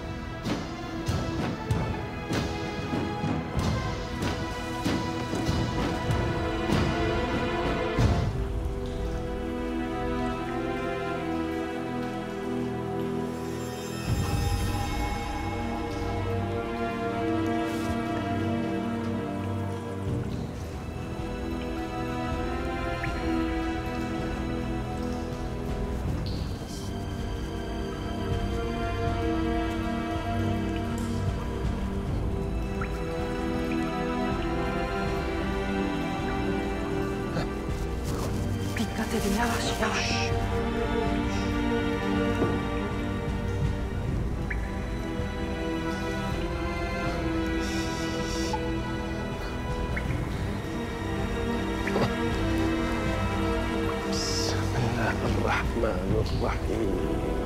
Dikkat edin yavaş yavaş. Bismillahirrahmanirrahim.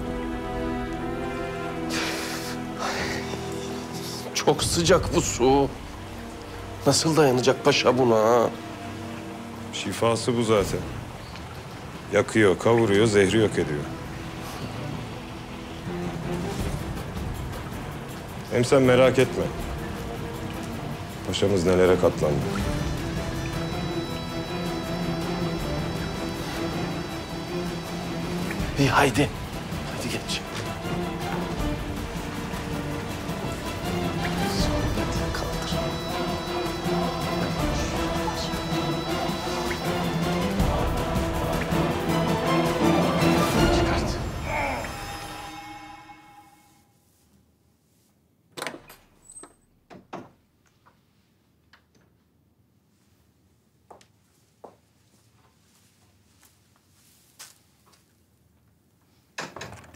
Çok sıcak bu su. Nasıl dayanacak paşa buna? Şifası bu zaten. Yakıyor, kavuruyor, zehri yok ediyor. Hem sen merak etme. Paşamız nelere katlandı. İyi haydi. Hadi geç.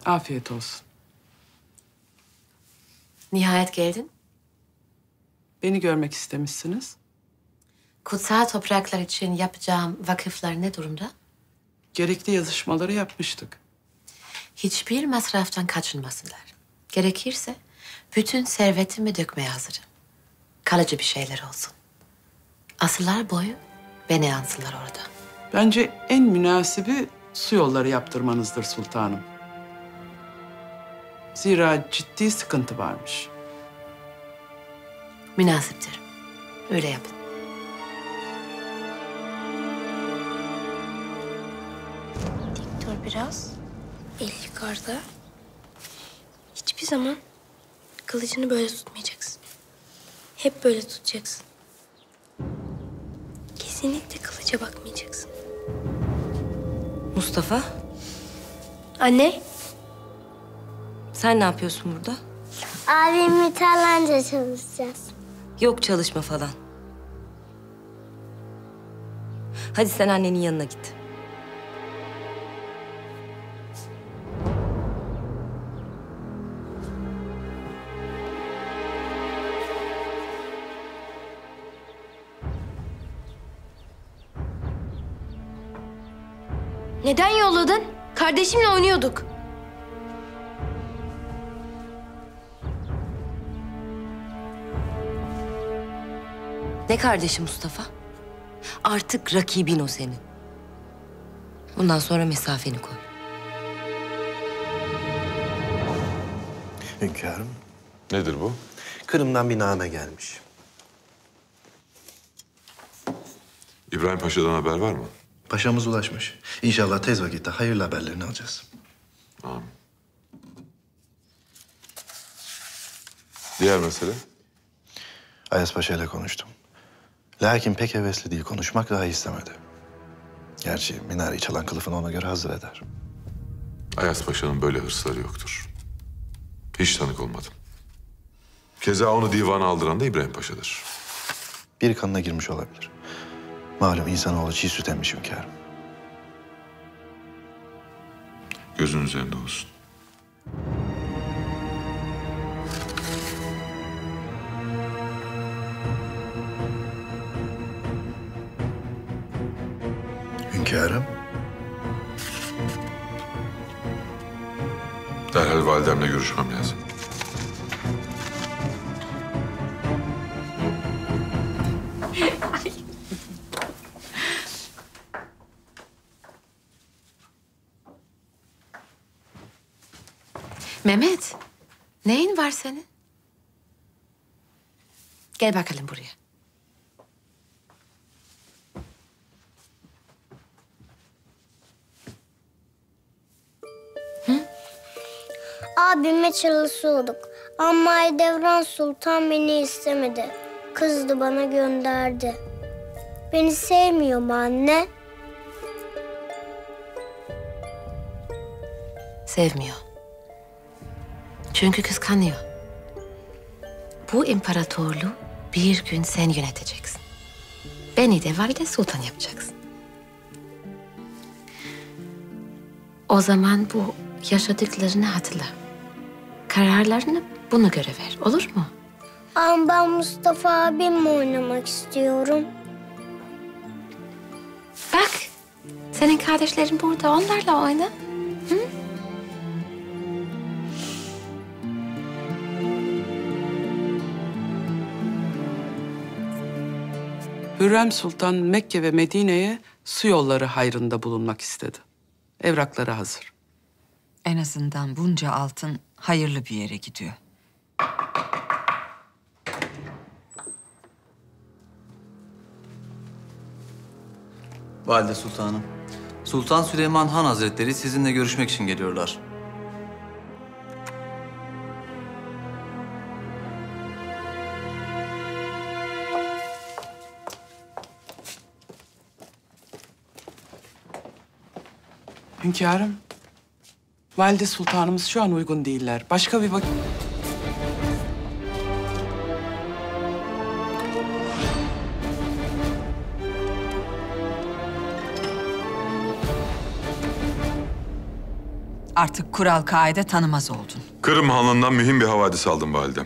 Afiyet olsun. Nihayet geldin. Beni görmek istemişsiniz. Kutsal topraklar için yapacağım vakıflar ne durumda? Gerekli yazışmaları yapmıştık. Hiçbir masraftan kaçınmasınlar. Gerekirse bütün servetimi dökmeye hazırım. Kalıcı bir şeyler olsun. Asırlar boyu beni yansılar orada. Bence en münasibi su yolları yaptırmanızdır sultanım. Zira ciddi sıkıntı varmış. Münasiptir. Öyle yapın. Dik dur biraz. El yukarıda. Hiçbir zaman kılıcını böyle tutmayacaksın. Hep böyle tutacaksın. Kesinlikle kılıca bakmayacaksın. Mustafa, Anne, sen ne yapıyorsun burada? abimle tarlanca çalışacağız. Yok çalışma falan. Hadi sen annenin yanına git. Neden yolladın? Kardeşimle oynuyorduk. Ne kardeşi Mustafa? Artık rakibin o senin. Bundan sonra mesafeni koy. Hünkârım. Nedir bu? Kırım'dan bir name gelmiş. İbrahim Paşa'dan haber var mı? Paşamız ulaşmış. İnşallah tez vakitte hayırlı haberlerini alacağız. Amin. Diğer mesele? Ayas Paşa ile konuştum. Lakin pek hevesli değil, konuşmak daha istemedi. Gerçi minareyi çalan kılıfını ona göre hazır eder. Ayas Paşa'nın böyle hırsları yoktur. Hiç tanık olmadım. Keza onu divana aldıran da İbrahim Paşa'dır. Bir kanına girmiş olabilir. Malum insanoğlu çiğ süt emmiş hünkârım. Gözün üzerinde olsun. Hünkârım. Derhal validemle görüşmem lazım. Mehmet, neyin var senin? Gel bakalım buraya. Abime çalışıyorduk. Ama Devran Sultan beni istemedi. Kızdı, bana gönderdi. Beni sevmiyor mu anne? Sevmiyor. Çünkü kıskanıyor. Bu imparatorluğu bir gün sen yöneteceksin. Beni de valide sultan yapacaksın. O zaman bu yaşadıklarını hatırla. Kararlarını buna göre ver, olur mu? Ama ben Mustafa abimle oynamak istiyorum. Bak, senin kardeşlerin burada, onlarla oyna. Hı? Hürrem Sultan Mekke ve Medine'ye su yolları hayrında bulunmak istedi. Evrakları hazır. En azından bunca altın hayırlı bir yere gidiyor. Valide Sultanım, Sultan Süleyman Han Hazretleri sizinle görüşmek için geliyorlar. Hünkârım, valide sultanımız şu an uygun değiller. Başka bir vakit... Artık kural kaide tanımaz oldun. Kırım Hanlığı'ndan mühim bir havadis aldım validem.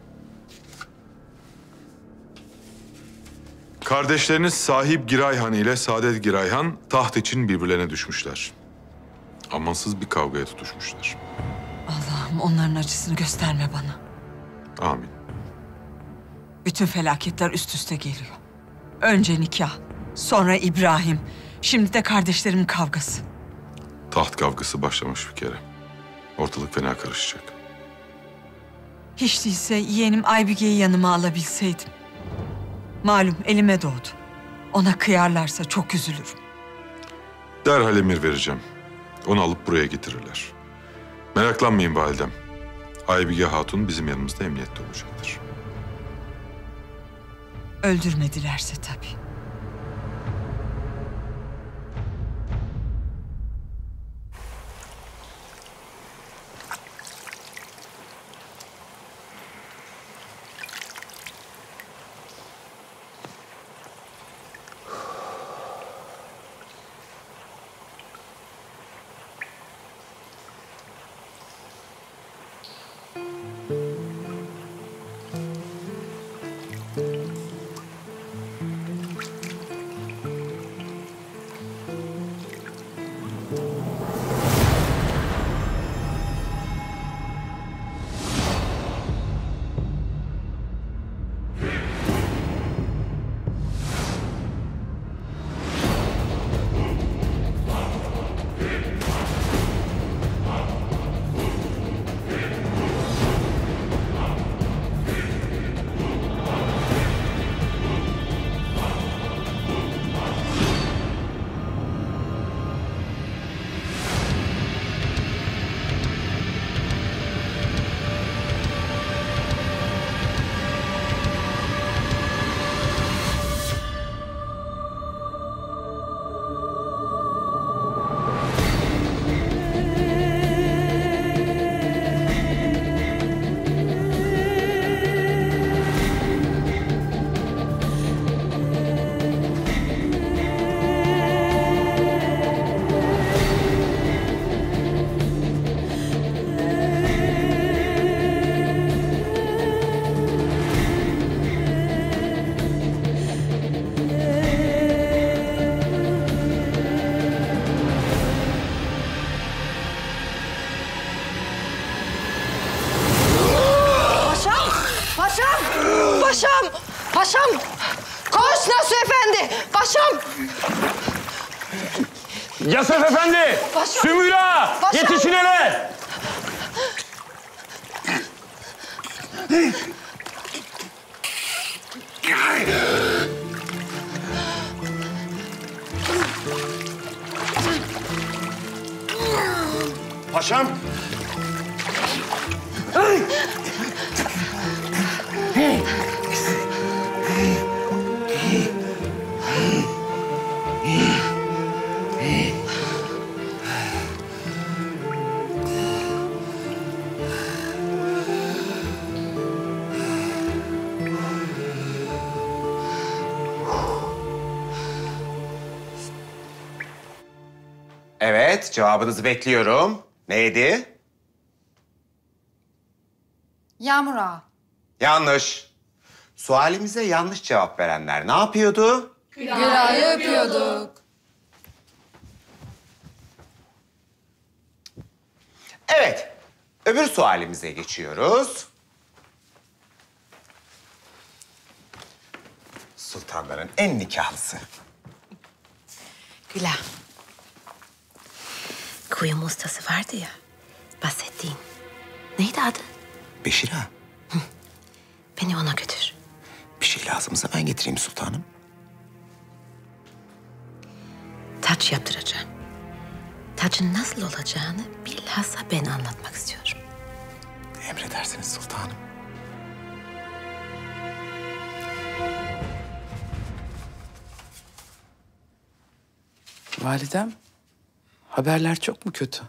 Kardeşleriniz Sahip Girayhan ile Saadet Girayhan taht için birbirlerine düşmüşler. Amansız bir kavgaya tutuşmuşlar. Allah'ım onların acısını gösterme bana. Amin. Bütün felaketler üst üste geliyor. Önce nikah, sonra İbrahim, şimdi de kardeşlerimin kavgası. Taht kavgası başlamış bir kere. Ortalık fena karışacak. Hiç değilse yeğenim Aybige'yi yanıma alabilseydim. Malum elime doğdu. Ona kıyarlarsa çok üzülürüm. Derhal emir vereceğim. Onu alıp buraya getirirler. Meraklanmayın validem. Aybige Hatun bizim yanımızda emniyette olacaktır. Öldürmedilerse tabii. Paşam! Paşam! Koş Nasuh Efendi! Paşam! Yasef Efendi! Paşam! Sümüla! Paşam! Yetişin hele! Paşam! Evet, cevabınızı bekliyorum. Neydi? Yağmur ağa. Yanlış. Sualimize yanlış cevap verenler ne yapıyordu? Gülay'ı öpüyorduk. Evet, öbür sualimize geçiyoruz. Sultanların en nikahlısı. Güla. Kuyum ustası vardı ya, bahsettiğin. Neydi adı? Beşir ağa. Beni ona götür. Bir şey lazımsa ben getireyim sultanım. Taç yaptıracağım. Tacın nasıl olacağını bilhassa ben anlatmak istiyorum. Emredersiniz sultanım. Validem, haberler çok mu kötü?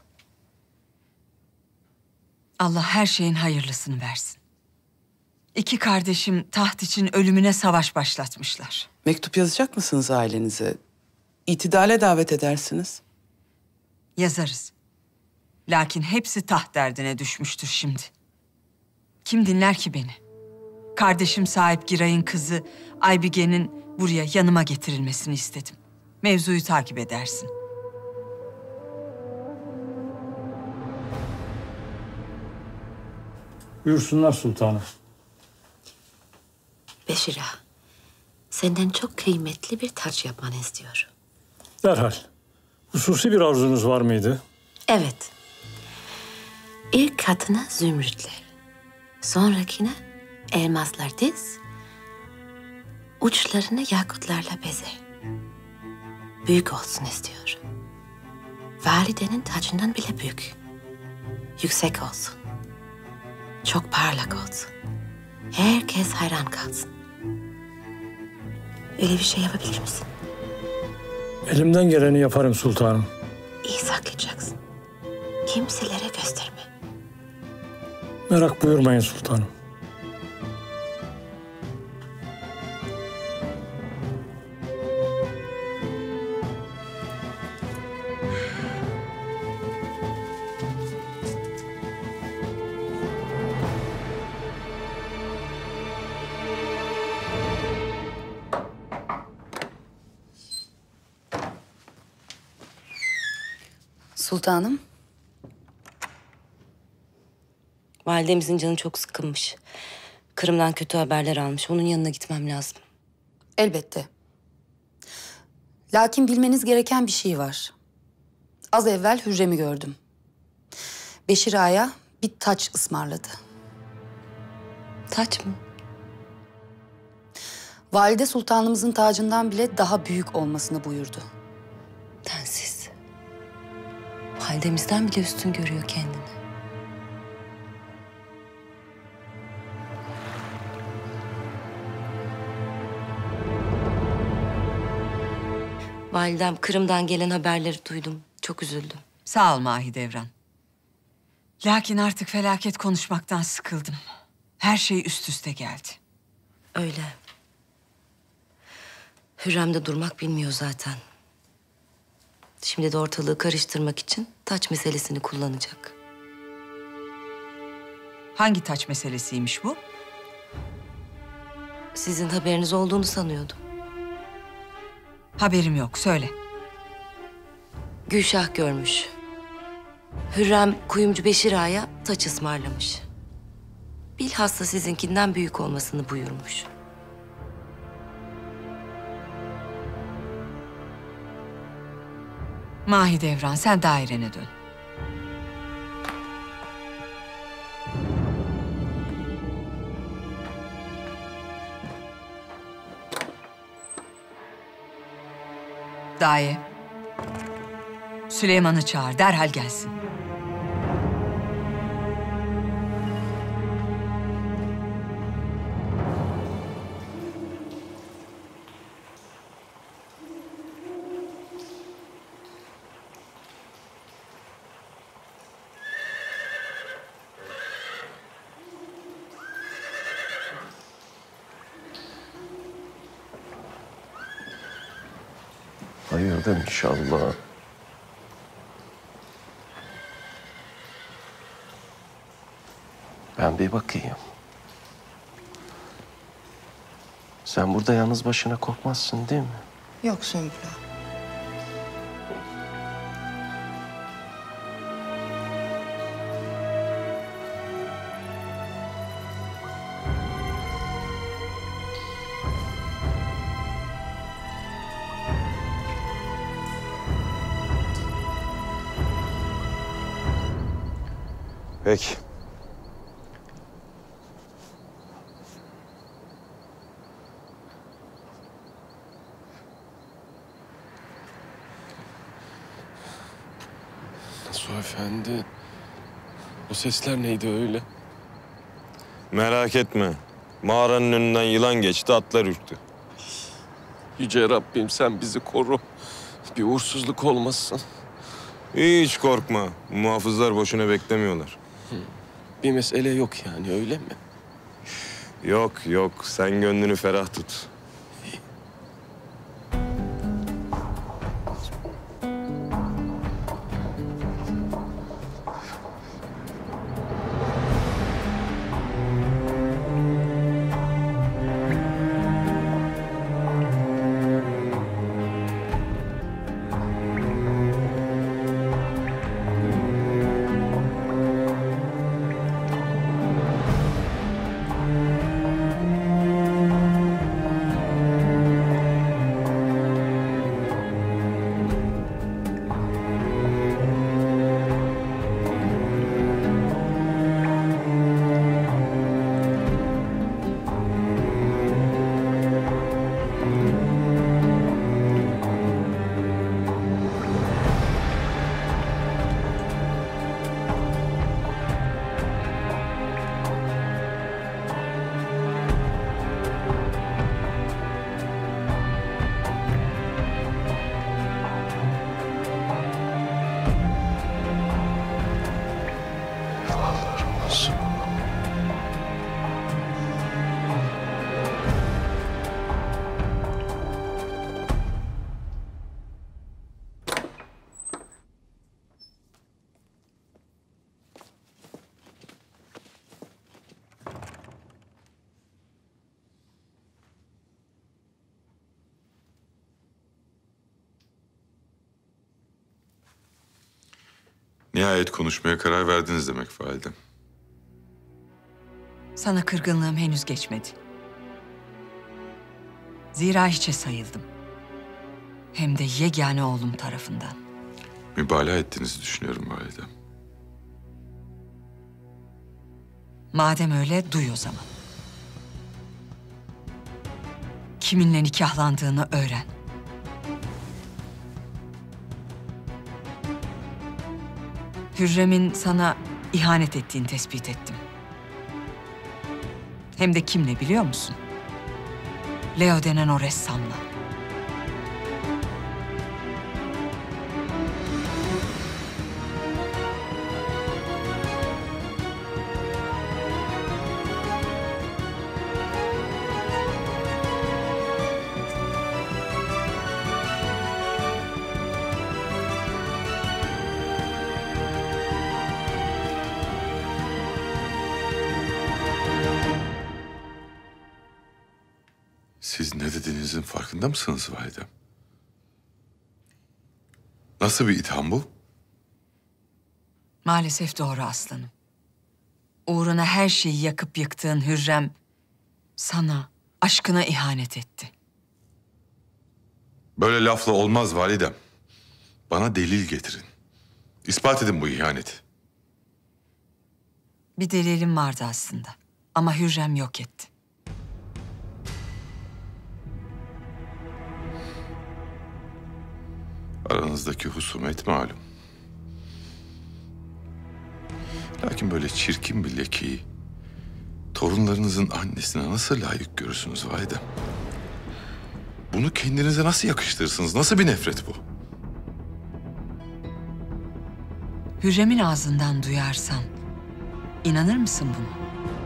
Allah her şeyin hayırlısını versin. İki kardeşim taht için ölümüne savaş başlatmışlar. Mektup yazacak mısınız ailenize? İtidale davet edersiniz. Yazarız. Lakin hepsi taht derdine düşmüştür şimdi. Kim dinler ki beni? Kardeşim sahip Giray'ın kızı Aybige'nin buraya yanıma getirilmesini istedim. Mevzuyu takip edersin. Buyursunlar sultanım. Beşir ağa, senden çok kıymetli bir taç yapmanı istiyorum. Derhal. Hususi bir arzunuz var mıydı? Evet. İlk katına zümrütler, sonrakine elmaslar diz, uçlarını yakutlarla beze. Büyük olsun istiyorum. Validenin tacından bile büyük. Yüksek olsun. Çok parlak olsun. Herkes hayran kalsın. Öyle bir şey yapabilir misin? Elimden geleni yaparım sultanım. İyi saklayacaksın. Kimselere gösterme. Merak buyurmayın sultanım. Sultanım. Validemizin canı çok sıkılmış. Kırım'dan kötü haberler almış. Onun yanına gitmem lazım. Elbette. Lakin bilmeniz gereken bir şey var. Az evvel Hürrem'i gördüm. Beşir Ağa'ya bir taç ısmarladı. Taç mı? Valide Sultanımızın tacından bile daha büyük olmasını buyurdu. Densiz. Validemizden bile üstün görüyor kendini. Validem, Kırım'dan gelen haberleri duydum. Çok üzüldüm. Sağ ol Mahidevran. Lakin artık felaket konuşmaktan sıkıldım. Her şey üst üste geldi. Öyle. Hürrem de durmak bilmiyor zaten. Şimdi de ortalığı karıştırmak için taç meselesini kullanacak. Hangi taç meselesiymiş bu? Sizin haberiniz olduğunu sanıyordum. Haberim yok, söyle. Gülşah görmüş. Hürrem kuyumcu Beşir Ağa'ya taç ısmarlamış. Bilhassa sizinkinden büyük olmasını buyurmuş. Mahidevran, sen dairene dön. Daye, Süleyman'ı çağır, derhal gelsin. Hayırdır inşallah. Ben bir bakayım. Sen burada yalnız başına korkmazsın değil mi? Yok Sümbül ağa. Peki. Nasuh Efendi, o sesler neydi öyle? Merak etme. Mağaranın önünden yılan geçti, atlar ürktü. Yüce Rabbim sen bizi koru. Bir uğursuzluk olmasın. Hiç korkma. Muhafızlar boşuna beklemiyorlar. Bir mesele yok yani, öyle mi? Yok yok. Sen gönlünü ferah tut. Nihayet konuşmaya karar verdiniz demek validem. Sana kırgınlığım henüz geçmedi. Zira hiçe sayıldım. Hem de yegane oğlum tarafından. Mübalağa ettiğinizi düşünüyorum validem. Madem öyle duy o zaman. Kiminle nikahlandığını öğren. Hürrem'in sana ihanet ettiğini tespit ettim. Hem de kimle biliyor musun? Leo denen o ressamla. Siz ne dediğinizin farkında mısınız validem? Nasıl bir itham bu? Maalesef doğru aslanım. Uğruna her şeyi yakıp yıktığın Hürrem sana, aşkına ihanet etti. Böyle lafla olmaz validem. Bana delil getirin. İspat edin bu ihaneti. Bir delilim vardı aslında ama Hürrem yok etti. Aranızdaki husumet malum. Lakin böyle çirkin bir lekeyi torunlarınızın annesine nasıl layık görürsünüz validem? Bunu kendinize nasıl yakıştırırsınız? Nasıl bir nefret bu? Hürrem'in ağzından duyarsan inanır mısın buna?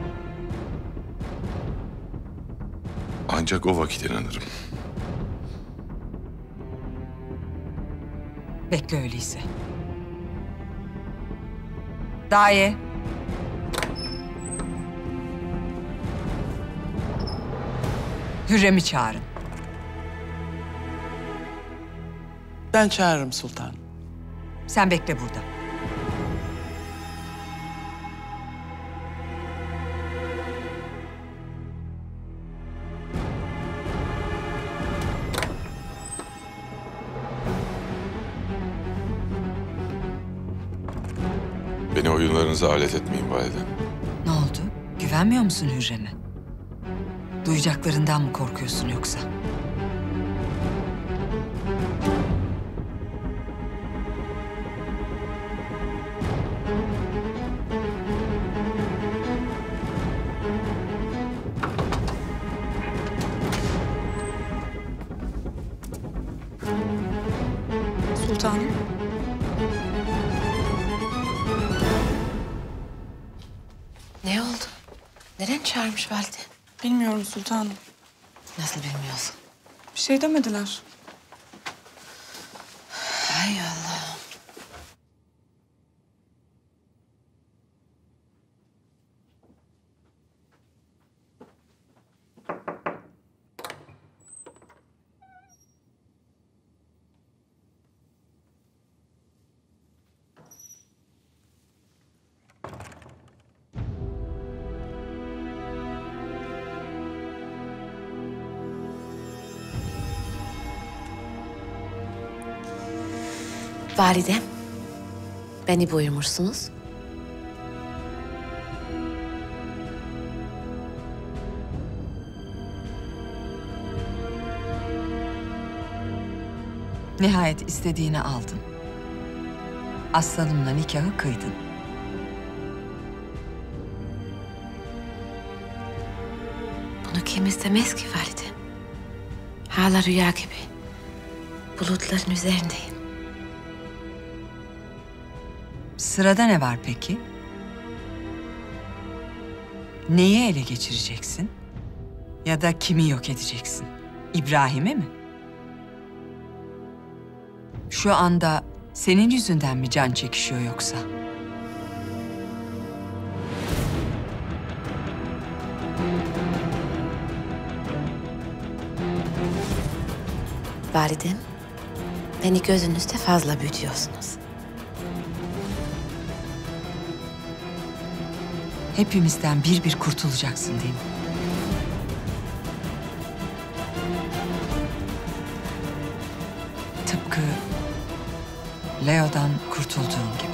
Ancak o vakit inanırım. Bekle öyleyse. Daye. Hürrem'i çağırın. Ben çağırırım sultanım. Sen bekle burada. Beni oyunlarınıza alet etmeyin validem. Ne oldu? Güvenmiyor musun Hürrem'e? Duyacaklarından mı korkuyorsun yoksa? Sultanım. Ne oldu? Neden çağırmış valide? Bilmiyorum sultanım. Nasıl bilmiyorsun? Bir şey demediler. Hay Allah. Validem, beni buyurmuşsunuz. Nihayet istediğini aldın. Aslanımla nikahı kıydın. Bunu kim istemez ki validem? Hala rüya gibi. Bulutların üzerindeyim. Sırada ne var peki? Neyi ele geçireceksin? Ya da kimi yok edeceksin? İbrahim'e mi? Şu anda senin yüzünden mi can çekişiyor yoksa? Validem, beni gözünüzde fazla büyütüyorsunuz. hepimizden bir bir kurtulacaksın değil mi? Tıpkı Leo'dan kurtulduğun gibi.